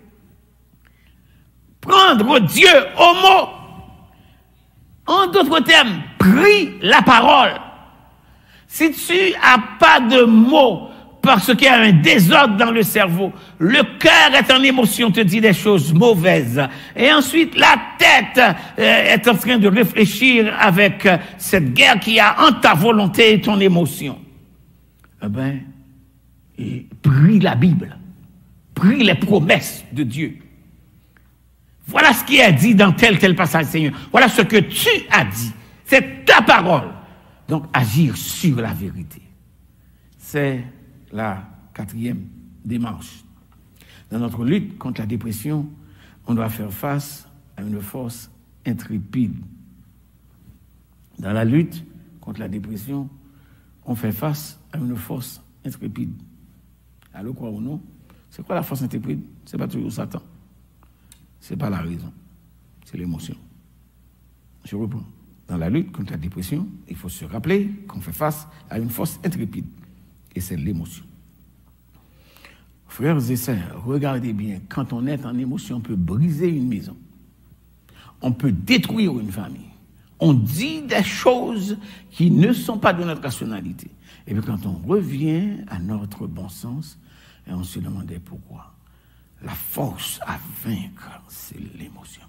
Prendre Dieu au mot. En d'autres termes, prie la parole. Si tu n'as pas de mots, parce qu'il y a un désordre dans le cerveau, le cœur est en émotion, te dit des choses mauvaises. Et ensuite, la tête est en train de réfléchir avec cette guerre qu'il y a entre ta volonté et ton émotion. Eh bien, prie la Bible. Prie les promesses de Dieu. Voilà ce qui est dit dans tel passage, Seigneur. Voilà ce que tu as dit. C'est ta parole. Donc, agir sur la vérité. C'est la 4e démarche. Dans notre lutte contre la dépression, on doit faire face à une force intrépide. Dans la lutte contre la dépression, on fait face à une force intrépide. Alors, quoi ou non, C'est quoi la force intrépide? Ce n'est pas toujours Satan. Ce n'est pas la raison. C'est l'émotion. Je reprends. Dans la lutte contre la dépression, il faut se rappeler qu'on fait face à une force intrépide. Et c'est l'émotion. Frères et sœurs, regardez bien, quand on est en émotion, on peut briser une maison. On peut détruire une famille. On dit des choses qui ne sont pas de notre rationalité. Et puis quand on revient à notre bon sens, et on se demandait pourquoi. La force à vaincre, c'est l'émotion.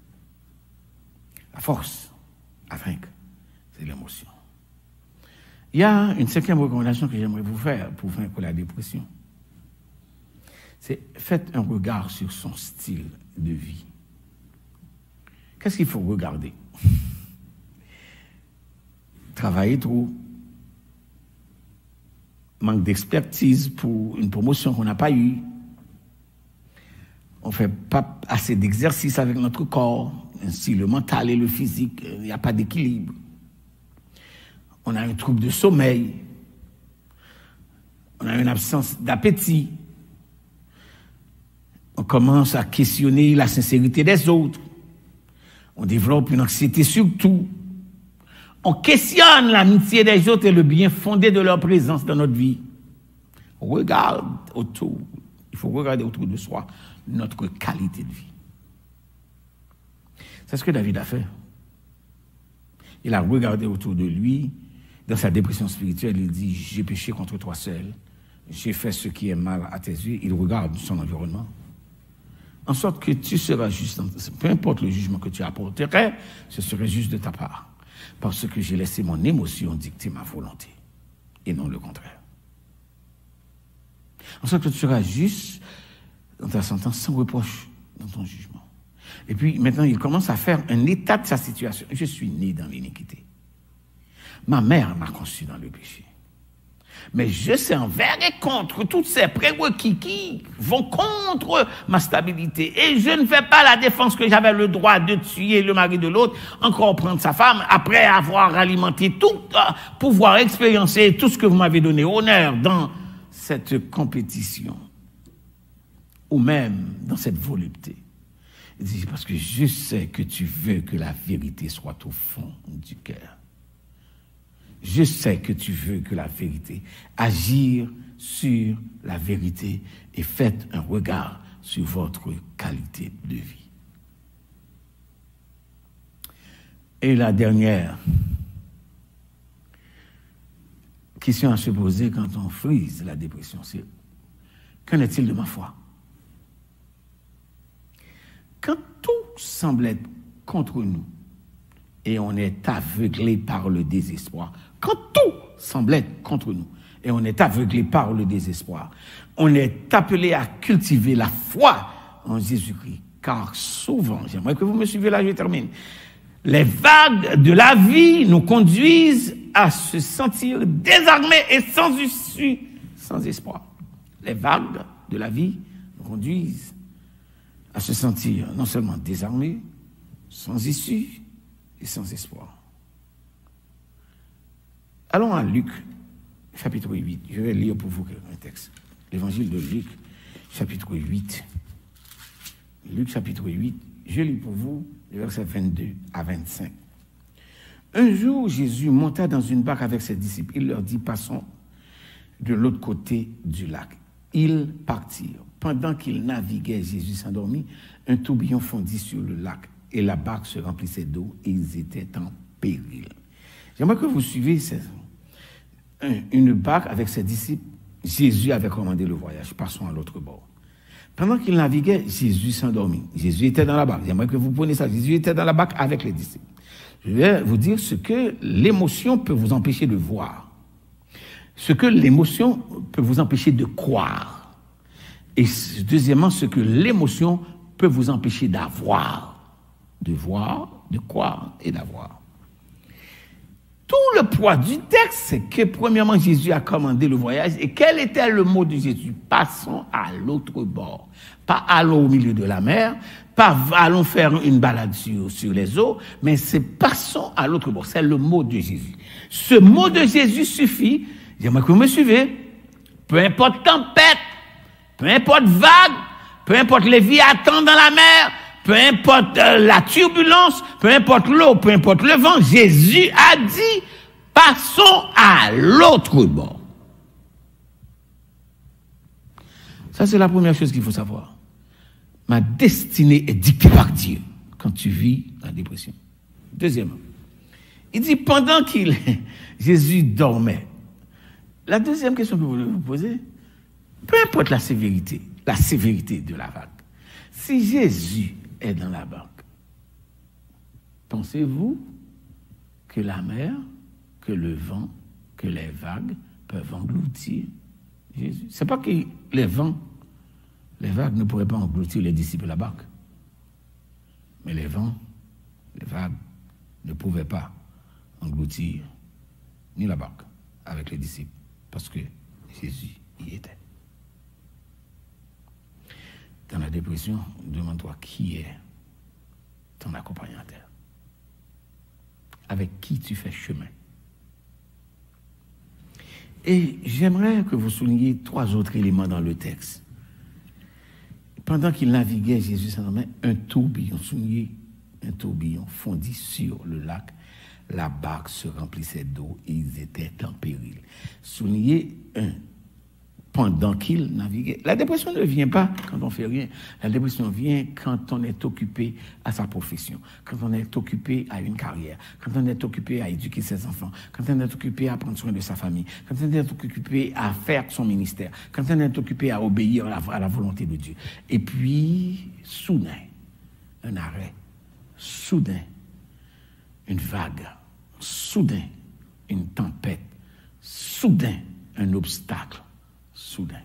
La force à vaincre, c'est l'émotion. Il y a une cinquième recommandation que j'aimerais vous faire pour vaincre la dépression. C'est faites un regard sur son style de vie. Qu'est-ce qu'il faut regarder? Travailler trop, manque d'expertise pour une promotion qu'on n'a pas eue, on ne fait pas assez d'exercice avec notre corps, ainsi le mental et le physique, il n'y a pas d'équilibre. On a un trouble de sommeil, on a une absence d'appétit, on commence à questionner la sincérité des autres, on développe une anxiété sur tout, on questionne l'amitié des autres et le bien fondé de leur présence dans notre vie. On regarde autour, il faut regarder autour de soi notre qualité de vie. C'est ce que David a fait. Il a regardé autour de lui, dans sa dépression spirituelle, il dit, j'ai péché contre toi seul, j'ai fait ce qui est mal à tes yeux. Il regarde son environnement. En sorte que tu seras juste, peu importe le jugement que tu apporterais, ce serait juste de ta part. Parce que j'ai laissé mon émotion dicter ma volonté, et non le contraire. En sorte que tu seras juste dans ta sentence, sans reproche dans ton jugement. Et puis maintenant, il commence à faire un état de sa situation. Je suis né dans l'iniquité. Ma mère m'a conçu dans le péché. Mais je sais envers et contre tous ces prérequis qui vont contre ma stabilité. Et je ne fais pas la défense que j'avais le droit de tuer le mari de l'autre, encore prendre sa femme, après avoir alimenté tout, pouvoir expériencer tout ce que vous m'avez donné, honneur dans cette compétition, ou même dans cette volupté. Il dit, parce que je sais que tu veux que la vérité soit au fond du cœur. Je sais que tu veux que la vérité, agir sur la vérité et faites un regard sur votre qualité de vie. Et la dernière question à se poser quand on frise la dépression, c'est qu'en est-il de ma foi? Quand tout semble être contre nous et on est aveuglé par le désespoir, quand tout semble être contre nous et on est aveuglé par le désespoir, on est appelé à cultiver la foi en Jésus-Christ. Car souvent, j'aimerais que vous me suiviez là, je termine, les vagues de la vie nous conduisent à se sentir désarmés et sans issue, sans espoir. Les vagues de la vie nous conduisent à se sentir non seulement désarmés, sans issue et sans espoir. Allons à Luc, chapitre 8. Je vais lire pour vous un texte. L'évangile de Luc, chapitre 8. Luc, chapitre 8. Je lis pour vous les versets 22 à 25. Un jour, Jésus monta dans une barque avec ses disciples. Il leur dit, passons de l'autre côté du lac. Ils partirent. Pendant qu'ils naviguaient, Jésus s'endormit. Un tourbillon fondit sur le lac et la barque se remplissait d'eau et ils étaient en péril. J'aimerais que vous suiviez une barque avec ses disciples. Jésus avait commandé le voyage. Passons à l'autre bord. Pendant qu'il naviguait, Jésus s'endormit. Jésus était dans la barque. J'aimerais que vous preniez ça. Jésus était dans la barque avec les disciples. Je vais vous dire ce que l'émotion peut vous empêcher de voir. Ce que l'émotion peut vous empêcher de croire. Et deuxièmement, ce que l'émotion peut vous empêcher d'avoir. De voir, de croire et d'avoir. Tout le poids du texte, c'est que premièrement, Jésus a commandé le voyage. Et quel était le mot de Jésus? Passons à l'autre bord. Pas allons au milieu de la mer, pas allons faire une balade sur les eaux, mais c'est passons à l'autre bord. C'est le mot de Jésus. Ce mot de Jésus suffit. J'aimerais que vous me suivez. Peu importe tempête, peu importe vague, peu importe les Léviathans dans la mer, peu importe la turbulence, peu importe l'eau, peu importe le vent, Jésus a dit, passons à l'autre bord. Ça, c'est la première chose qu'il faut savoir. Ma destinée est dictée par Dieu quand tu vis la dépression. Deuxièmement, il dit pendant Jésus dormait. La deuxième question que vous voulez vous poser, peu importe la sévérité de la vague, si Jésus est dans la barque, pensez-vous que la mer, que le vent, que les vagues peuvent engloutir Jésus? C'est pas que les vagues ne pourraient pas engloutir les disciples de la barque. Mais les vents, les vagues ne pouvaient pas engloutir ni la barque avec les disciples parce que Jésus y était. Dans la dépression, demande-toi qui est ton accompagnateur. Avec qui tu fais chemin. Et j'aimerais que vous souligniez 3 autres éléments dans le texte. Pendant qu'il naviguait, Jésus s'en nommait un tourbillon. Soulignez, un tourbillon fondit sur le lac. La barque se remplissait d'eau et ils étaient en péril. Soulignez pendant qu'il naviguait. La dépression ne vient pas quand on fait rien. La dépression vient quand on est occupé à sa profession, quand on est occupé à une carrière, quand on est occupé à éduquer ses enfants, quand on est occupé à prendre soin de sa famille, quand on est occupé à faire son ministère, quand on est occupé à obéir à la volonté de Dieu. Et puis, soudain, un arrêt, soudain, une vague, soudain, une tempête, soudain, un obstacle. Soudain.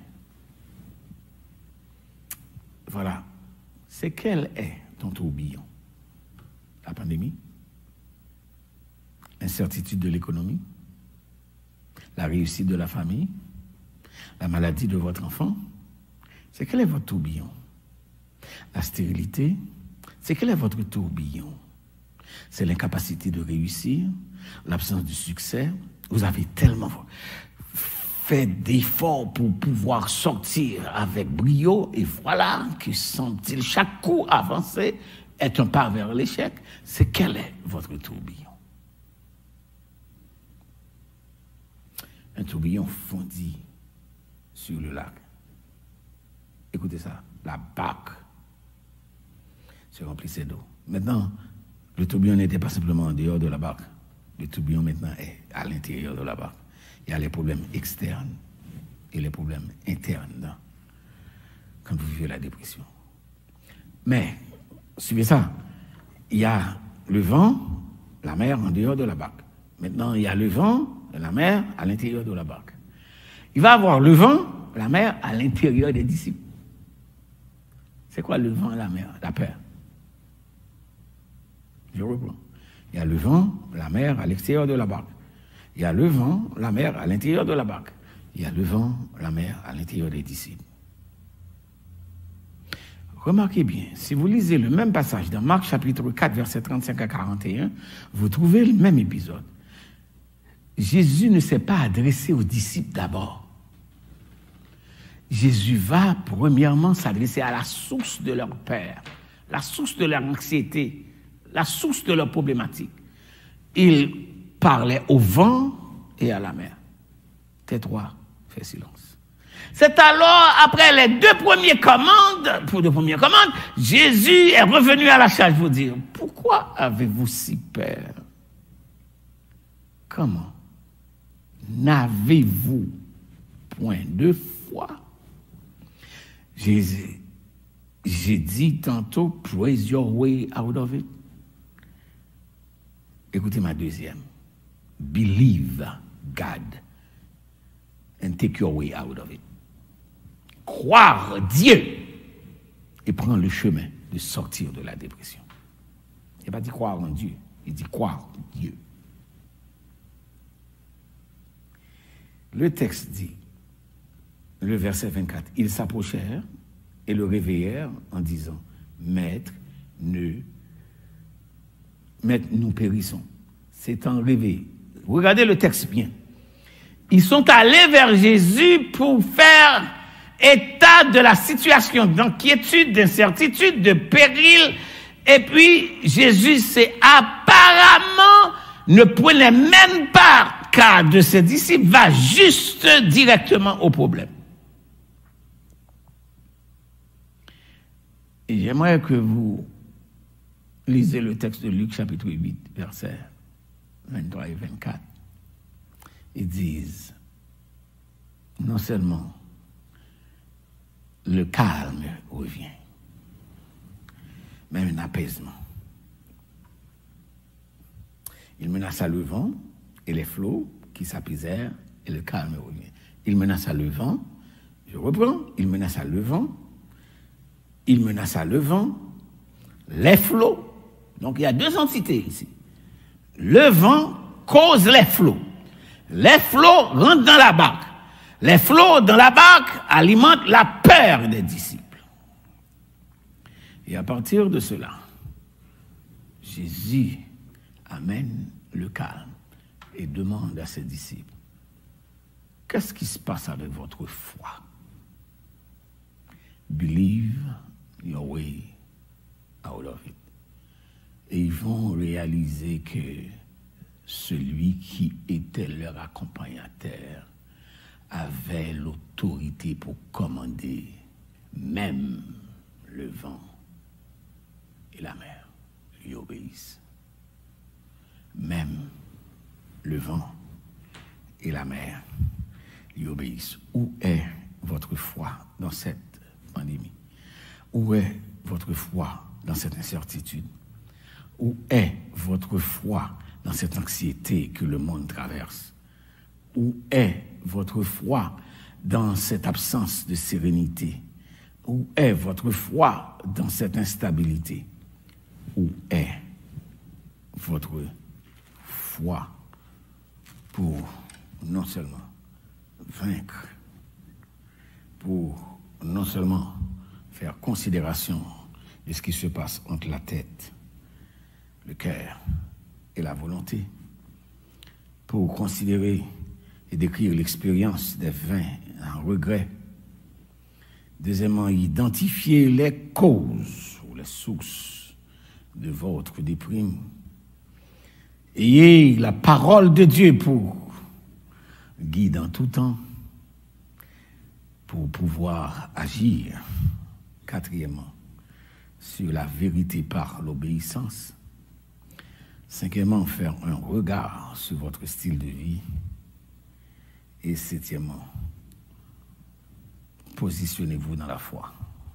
Voilà. C'est quel est ton tourbillon? La pandémie? L'incertitude de l'économie? La réussite de la famille? La maladie de votre enfant? C'est quel est votre tourbillon? La stérilité? C'est quel est votre tourbillon? C'est l'incapacité de réussir? L'absence de succès? Vous avez tellement fait d'efforts pour pouvoir sortir avec brio, et voilà que semble-t-il chaque coup avancé est un pas vers l'échec. C'est quel est votre tourbillon? Un tourbillon fondit sur le lac. Écoutez ça, la barque se remplissait d'eau. Maintenant, le tourbillon n'était pas simplement en dehors de la barque. Le tourbillon maintenant est à l'intérieur de la barque. Il y a les problèmes externes et les problèmes internes quand vous vivez la dépression. Mais, suivez ça, il y a le vent, la mer en dehors de la barque. Maintenant, il y a le vent et la mer à l'intérieur de la barque. Il va y avoir le vent, la mer à l'intérieur des disciples. C'est quoi le vent et la mer? La peur. Je reprends. Il y a le vent, la mer à l'extérieur de la barque. Il y a le vent, la mer à l'intérieur de la barque. Il y a le vent, la mer à l'intérieur des disciples. Remarquez bien, si vous lisez le même passage dans Marc chapitre 4, versets 35 à 41, vous trouvez le même épisode. Jésus ne s'est pas adressé aux disciples d'abord. Jésus va premièrement s'adresser à la source de leur peur, la source de leur anxiété, la source de leur problématique. Il parlait au vent et à la mer. Tais-toi, fais silence. C'est alors, après les deux premières commandes, Jésus est revenu à la charge pour dire, pourquoi avez-vous si peur? Comment n'avez-vous point de foi? J'ai dit tantôt, praise your way out of it. Écoutez ma deuxième. Believe God and take your way out of it. Croire Dieu et prendre le chemin de sortir de la dépression. Il n'a pas dit croire en Dieu, il dit croire Dieu. Le texte dit, le verset 24, ils s'approchèrent et le réveillèrent en disant, Maître, nous périssons. S'étant réveillés. Regardez le texte bien. Ils sont allés vers Jésus pour faire état de la situation, d'inquiétude, d'incertitude, de péril. Et puis, Jésus, apparemment, ne prenait même pas cas de ses disciples, va juste directement au problème. Et j'aimerais que vous lisez le texte de Luc, chapitre 8, versets 23 et 24. Ils disent, non seulement le calme revient, mais un apaisement. Il menaça le vent et les flots qui s'apaisèrent et le calme revient. Il menaça le vent, je reprends, il menaça le vent, les flots. Donc il y a deux entités ici. Le vent cause les flots. Les flots rentrent dans la barque. Les flots dans la barque alimentent la peur des disciples. Et à partir de cela, Jésus amène le calme et demande à ses disciples, qu'est-ce qui se passe avec votre foi? Believe your way out of it. Et ils vont réaliser que celui qui était leur accompagnateur avait l'autorité pour commander même le vent et la mer lui obéissent. Même le vent et la mer lui obéissent. Où est votre foi dans cette pandémie? Où est votre foi dans cette incertitude? Où est votre foi dans cette anxiété que le monde traverse? Où est votre foi dans cette absence de sérénité? Où est votre foi dans cette instabilité? Où est votre foi pour non seulement vaincre, pour non seulement faire considération de ce qui se passe entre la tête, le cœur et la volonté, pour considérer et décrire l'expérience des vains en regret. Deuxièmement, identifier les causes ou les sources de votre déprime. Ayez la parole de Dieu pour guider en tout temps, pour pouvoir agir. Quatrièmement, sur la vérité par l'obéissance. Cinquièmement, faire un regard sur votre style de vie. Et septièmement, positionnez-vous dans la foi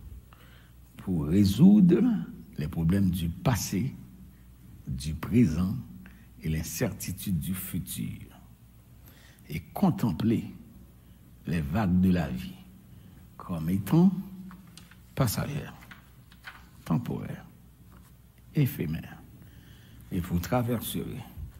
pour résoudre les problèmes du passé, du présent et l'incertitude du futur. Et contempler les vagues de la vie comme étant passagères, temporaires, éphémères. Et vous traverserez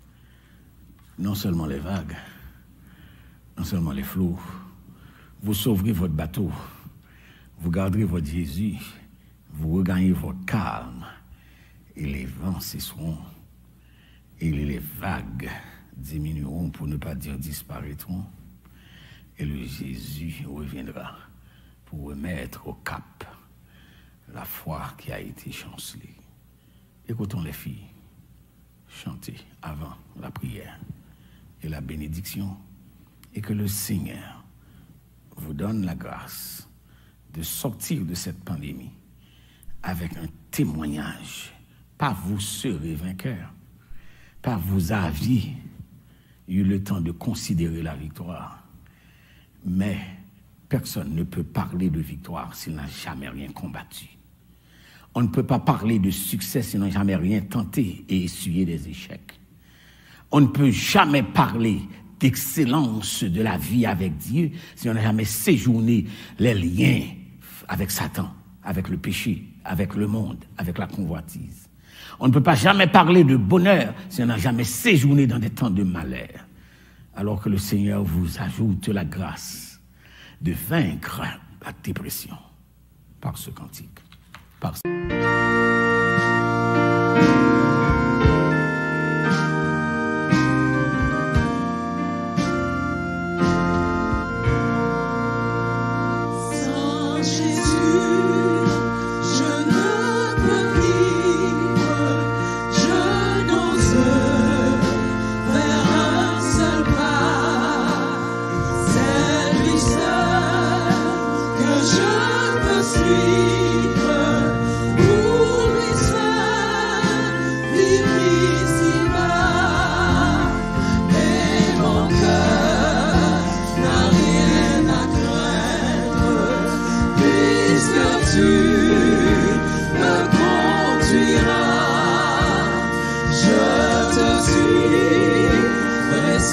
non seulement les vagues, non seulement les flots, vous sauverez votre bateau, vous garderez votre Jésus, vous regagnez votre calme, et les vents cesseront, et les vagues diminueront, pour ne pas dire disparaîtront, et le Jésus reviendra pour remettre au cap la foi qui a été chancelée. Écoutons les filles chanter avant la prière et la bénédiction, et que le Seigneur vous donne la grâce de sortir de cette pandémie avec un témoignage. Pas vous serez vainqueur, pas vous aviez eu le temps de considérer la victoire, mais personne ne peut parler de victoire s'il n'a jamais rien combattu. On ne peut pas parler de succès s'il n'a jamais rien tenté et essuyé des échecs. On ne peut jamais parler d'excellence de la vie avec Dieu si on n'a jamais séjourné les liens avec Satan, avec le péché, avec le monde, avec la convoitise. On ne peut pas jamais parler de bonheur si on n'a jamais séjourné dans des temps de malheur. Alors que le Seigneur vous ajoute la grâce de vaincre la dépression par ce cantique. Par ce... Sans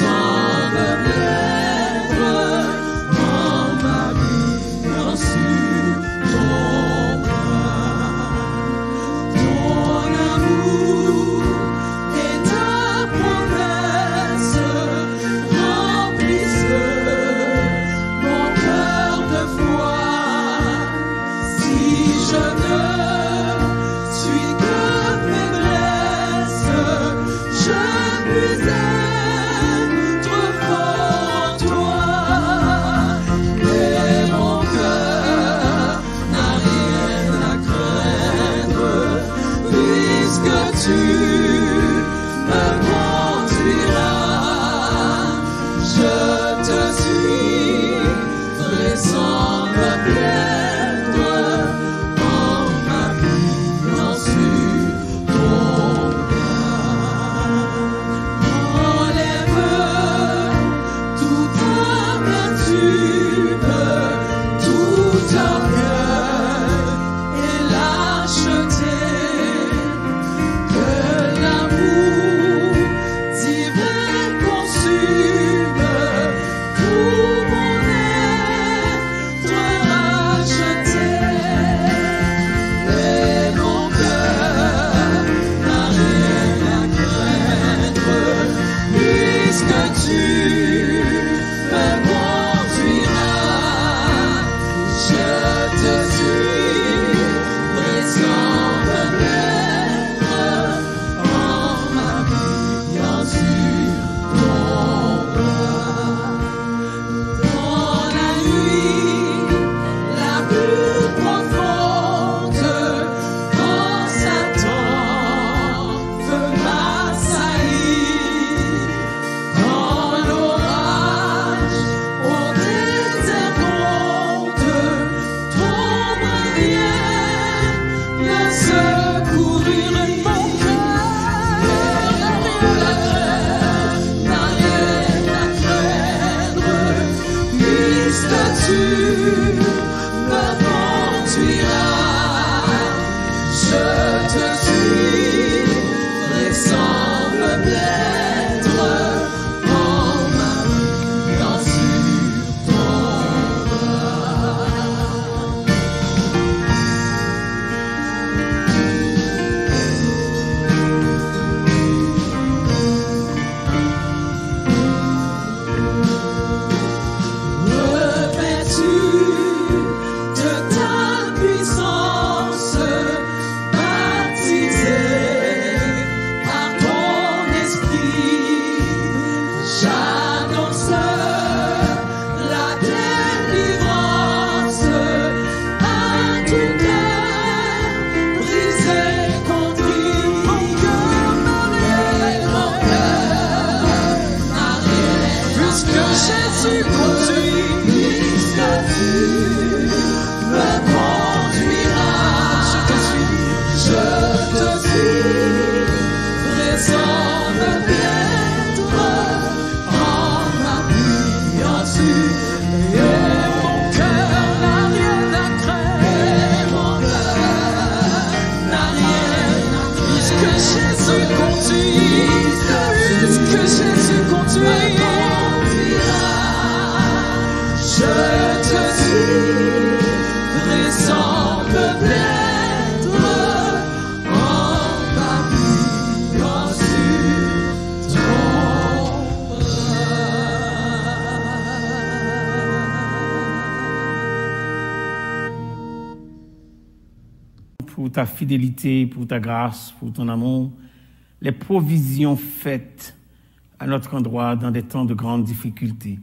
Pour ta fidélité, pour ta grâce, pour ton amour, les provisions faites à notre endroit dans des temps de grandes difficultés.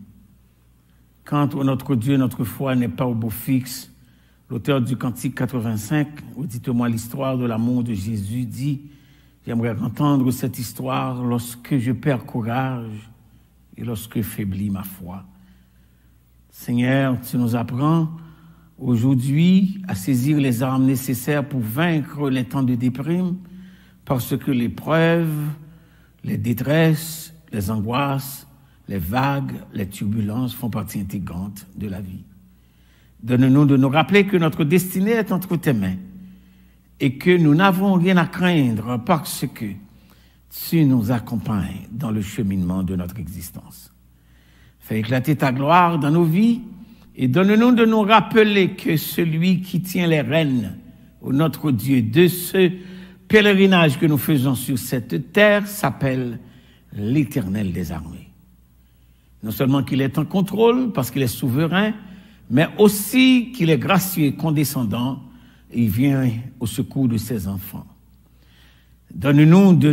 Quand notre Dieu, notre foi n'est pas au beau fixe, l'auteur du Cantique 85, « Dites-moi l'histoire de l'amour de Jésus » dit « J'aimerais entendre cette histoire lorsque je perds courage et lorsque faiblit ma foi. » Seigneur, tu nous apprends aujourd'hui à saisir les armes nécessaires pour vaincre les temps de déprime, parce que l'épreuve, les détresses, les angoisses, les vagues, les turbulences font partie intégrante de la vie. Donne-nous de nous rappeler que notre destinée est entre tes mains et que nous n'avons rien à craindre parce que tu nous accompagnes dans le cheminement de notre existence. Fais éclater ta gloire dans nos vies et donne-nous de nous rappeler que celui qui tient les rênes, ô notre Dieu, de ce pèlerinage que nous faisons sur cette terre s'appelle l'Éternel des armées. Non seulement qu'il est en contrôle parce qu'il est souverain, mais aussi qu'il est gracieux et condescendant et il vient au secours de ses enfants. Donne-nous de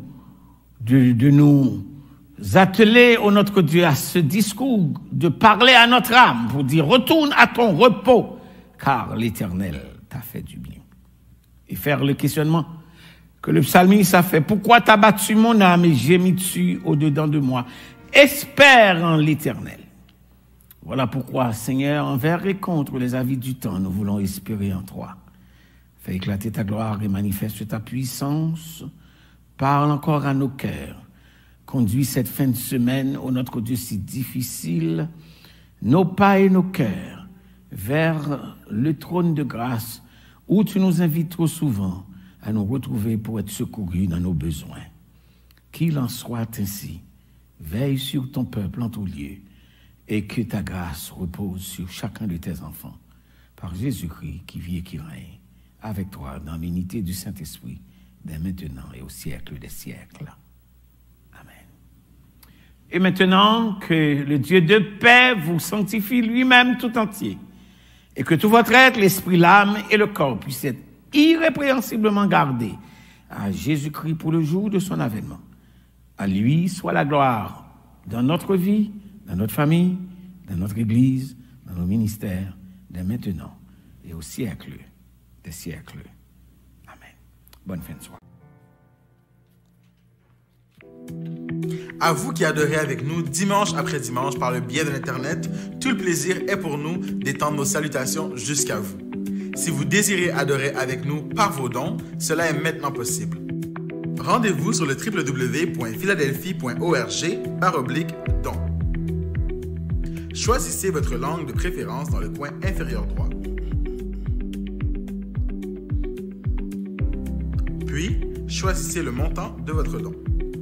nous atteler, ô notre Dieu, à ce discours, de parler à notre âme pour dire « Retourne à ton repos, car l'Éternel t'a fait du bien. » Et faire le questionnement que le psalmiste a fait. « Pourquoi t'as battu mon âme et gémis-tu au-dedans de moi? Espère en l'Éternel. » Voilà pourquoi, Seigneur, envers et contre les avis du temps, nous voulons espérer en toi. Fais éclater ta gloire et manifeste ta puissance. Parle encore à nos cœurs. Conduis cette fin de semaine, ô notre Dieu, si difficile, nos pas et nos cœurs vers le trône de grâce où tu nous invites trop souvent à nous retrouver pour être secourus dans nos besoins. Qu'il en soit ainsi. Veille sur ton peuple en tout lieu et que ta grâce repose sur chacun de tes enfants. Par Jésus-Christ qui vit et qui règne avec toi dans l'unité du Saint-Esprit, dès maintenant et au siècle des siècles. Amen. Et maintenant, que le Dieu de paix vous sanctifie lui-même tout entier, et que tout votre être, l'esprit, l'âme et le corps puissent être irrépréhensiblement gardés à Jésus-Christ pour le jour de son avènement. À lui soit la gloire dans notre vie, dans notre famille, dans notre Église, dans nos ministères, dès maintenant et au siècle des siècles. Amen. Bonne fin de soirée. À vous qui adorez avec nous dimanche après dimanche par le biais de l'Internet, tout le plaisir est pour nous d'étendre nos salutations jusqu'à vous. Si vous désirez adorer avec nous par vos dons, cela est maintenant possible. Rendez-vous sur le www.philadelphie.org/dons. Choisissez votre langue de préférence dans le coin inférieur droit. Puis, choisissez le montant de votre don.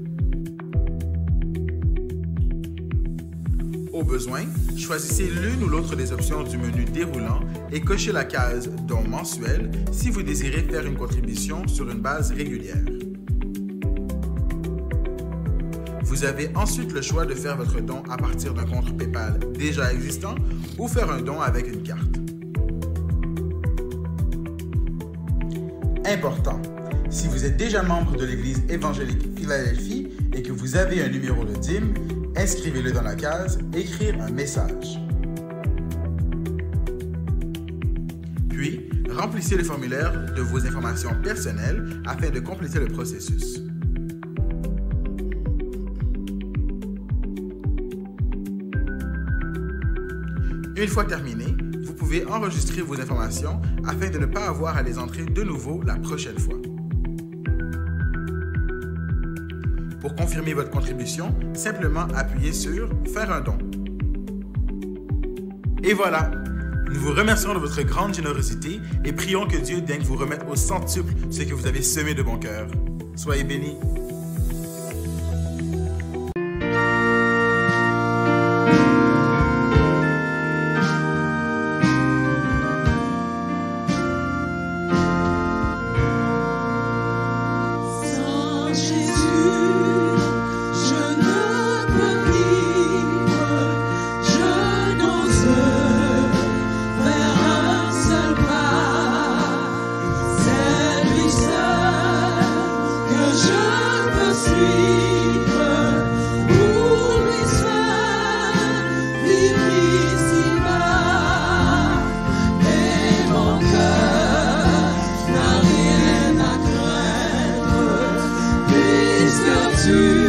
Au besoin, choisissez l'une ou l'autre des options du menu déroulant et cochez la case « Don mensuel » si vous désirez faire une contribution sur une base régulière. Vous avez ensuite le choix de faire votre don à partir d'un compte PayPal déjà existant ou faire un don avec une carte. Important, si vous êtes déjà membre de l'Église évangélique Philadelphie et que vous avez un numéro de dîme, inscrivez-le dans la case « Écrire un message ». Puis, remplissez le formulaire de vos informations personnelles afin de compléter le processus. Une fois terminé, vous pouvez enregistrer vos informations afin de ne pas avoir à les entrer de nouveau la prochaine fois. Pour confirmer votre contribution, simplement appuyez sur « Faire un don ». Et voilà! Nous vous remercions de votre grande générosité et prions que Dieu daigne vous remettre au centuple ce que vous avez semé de bon cœur. Soyez bénis! To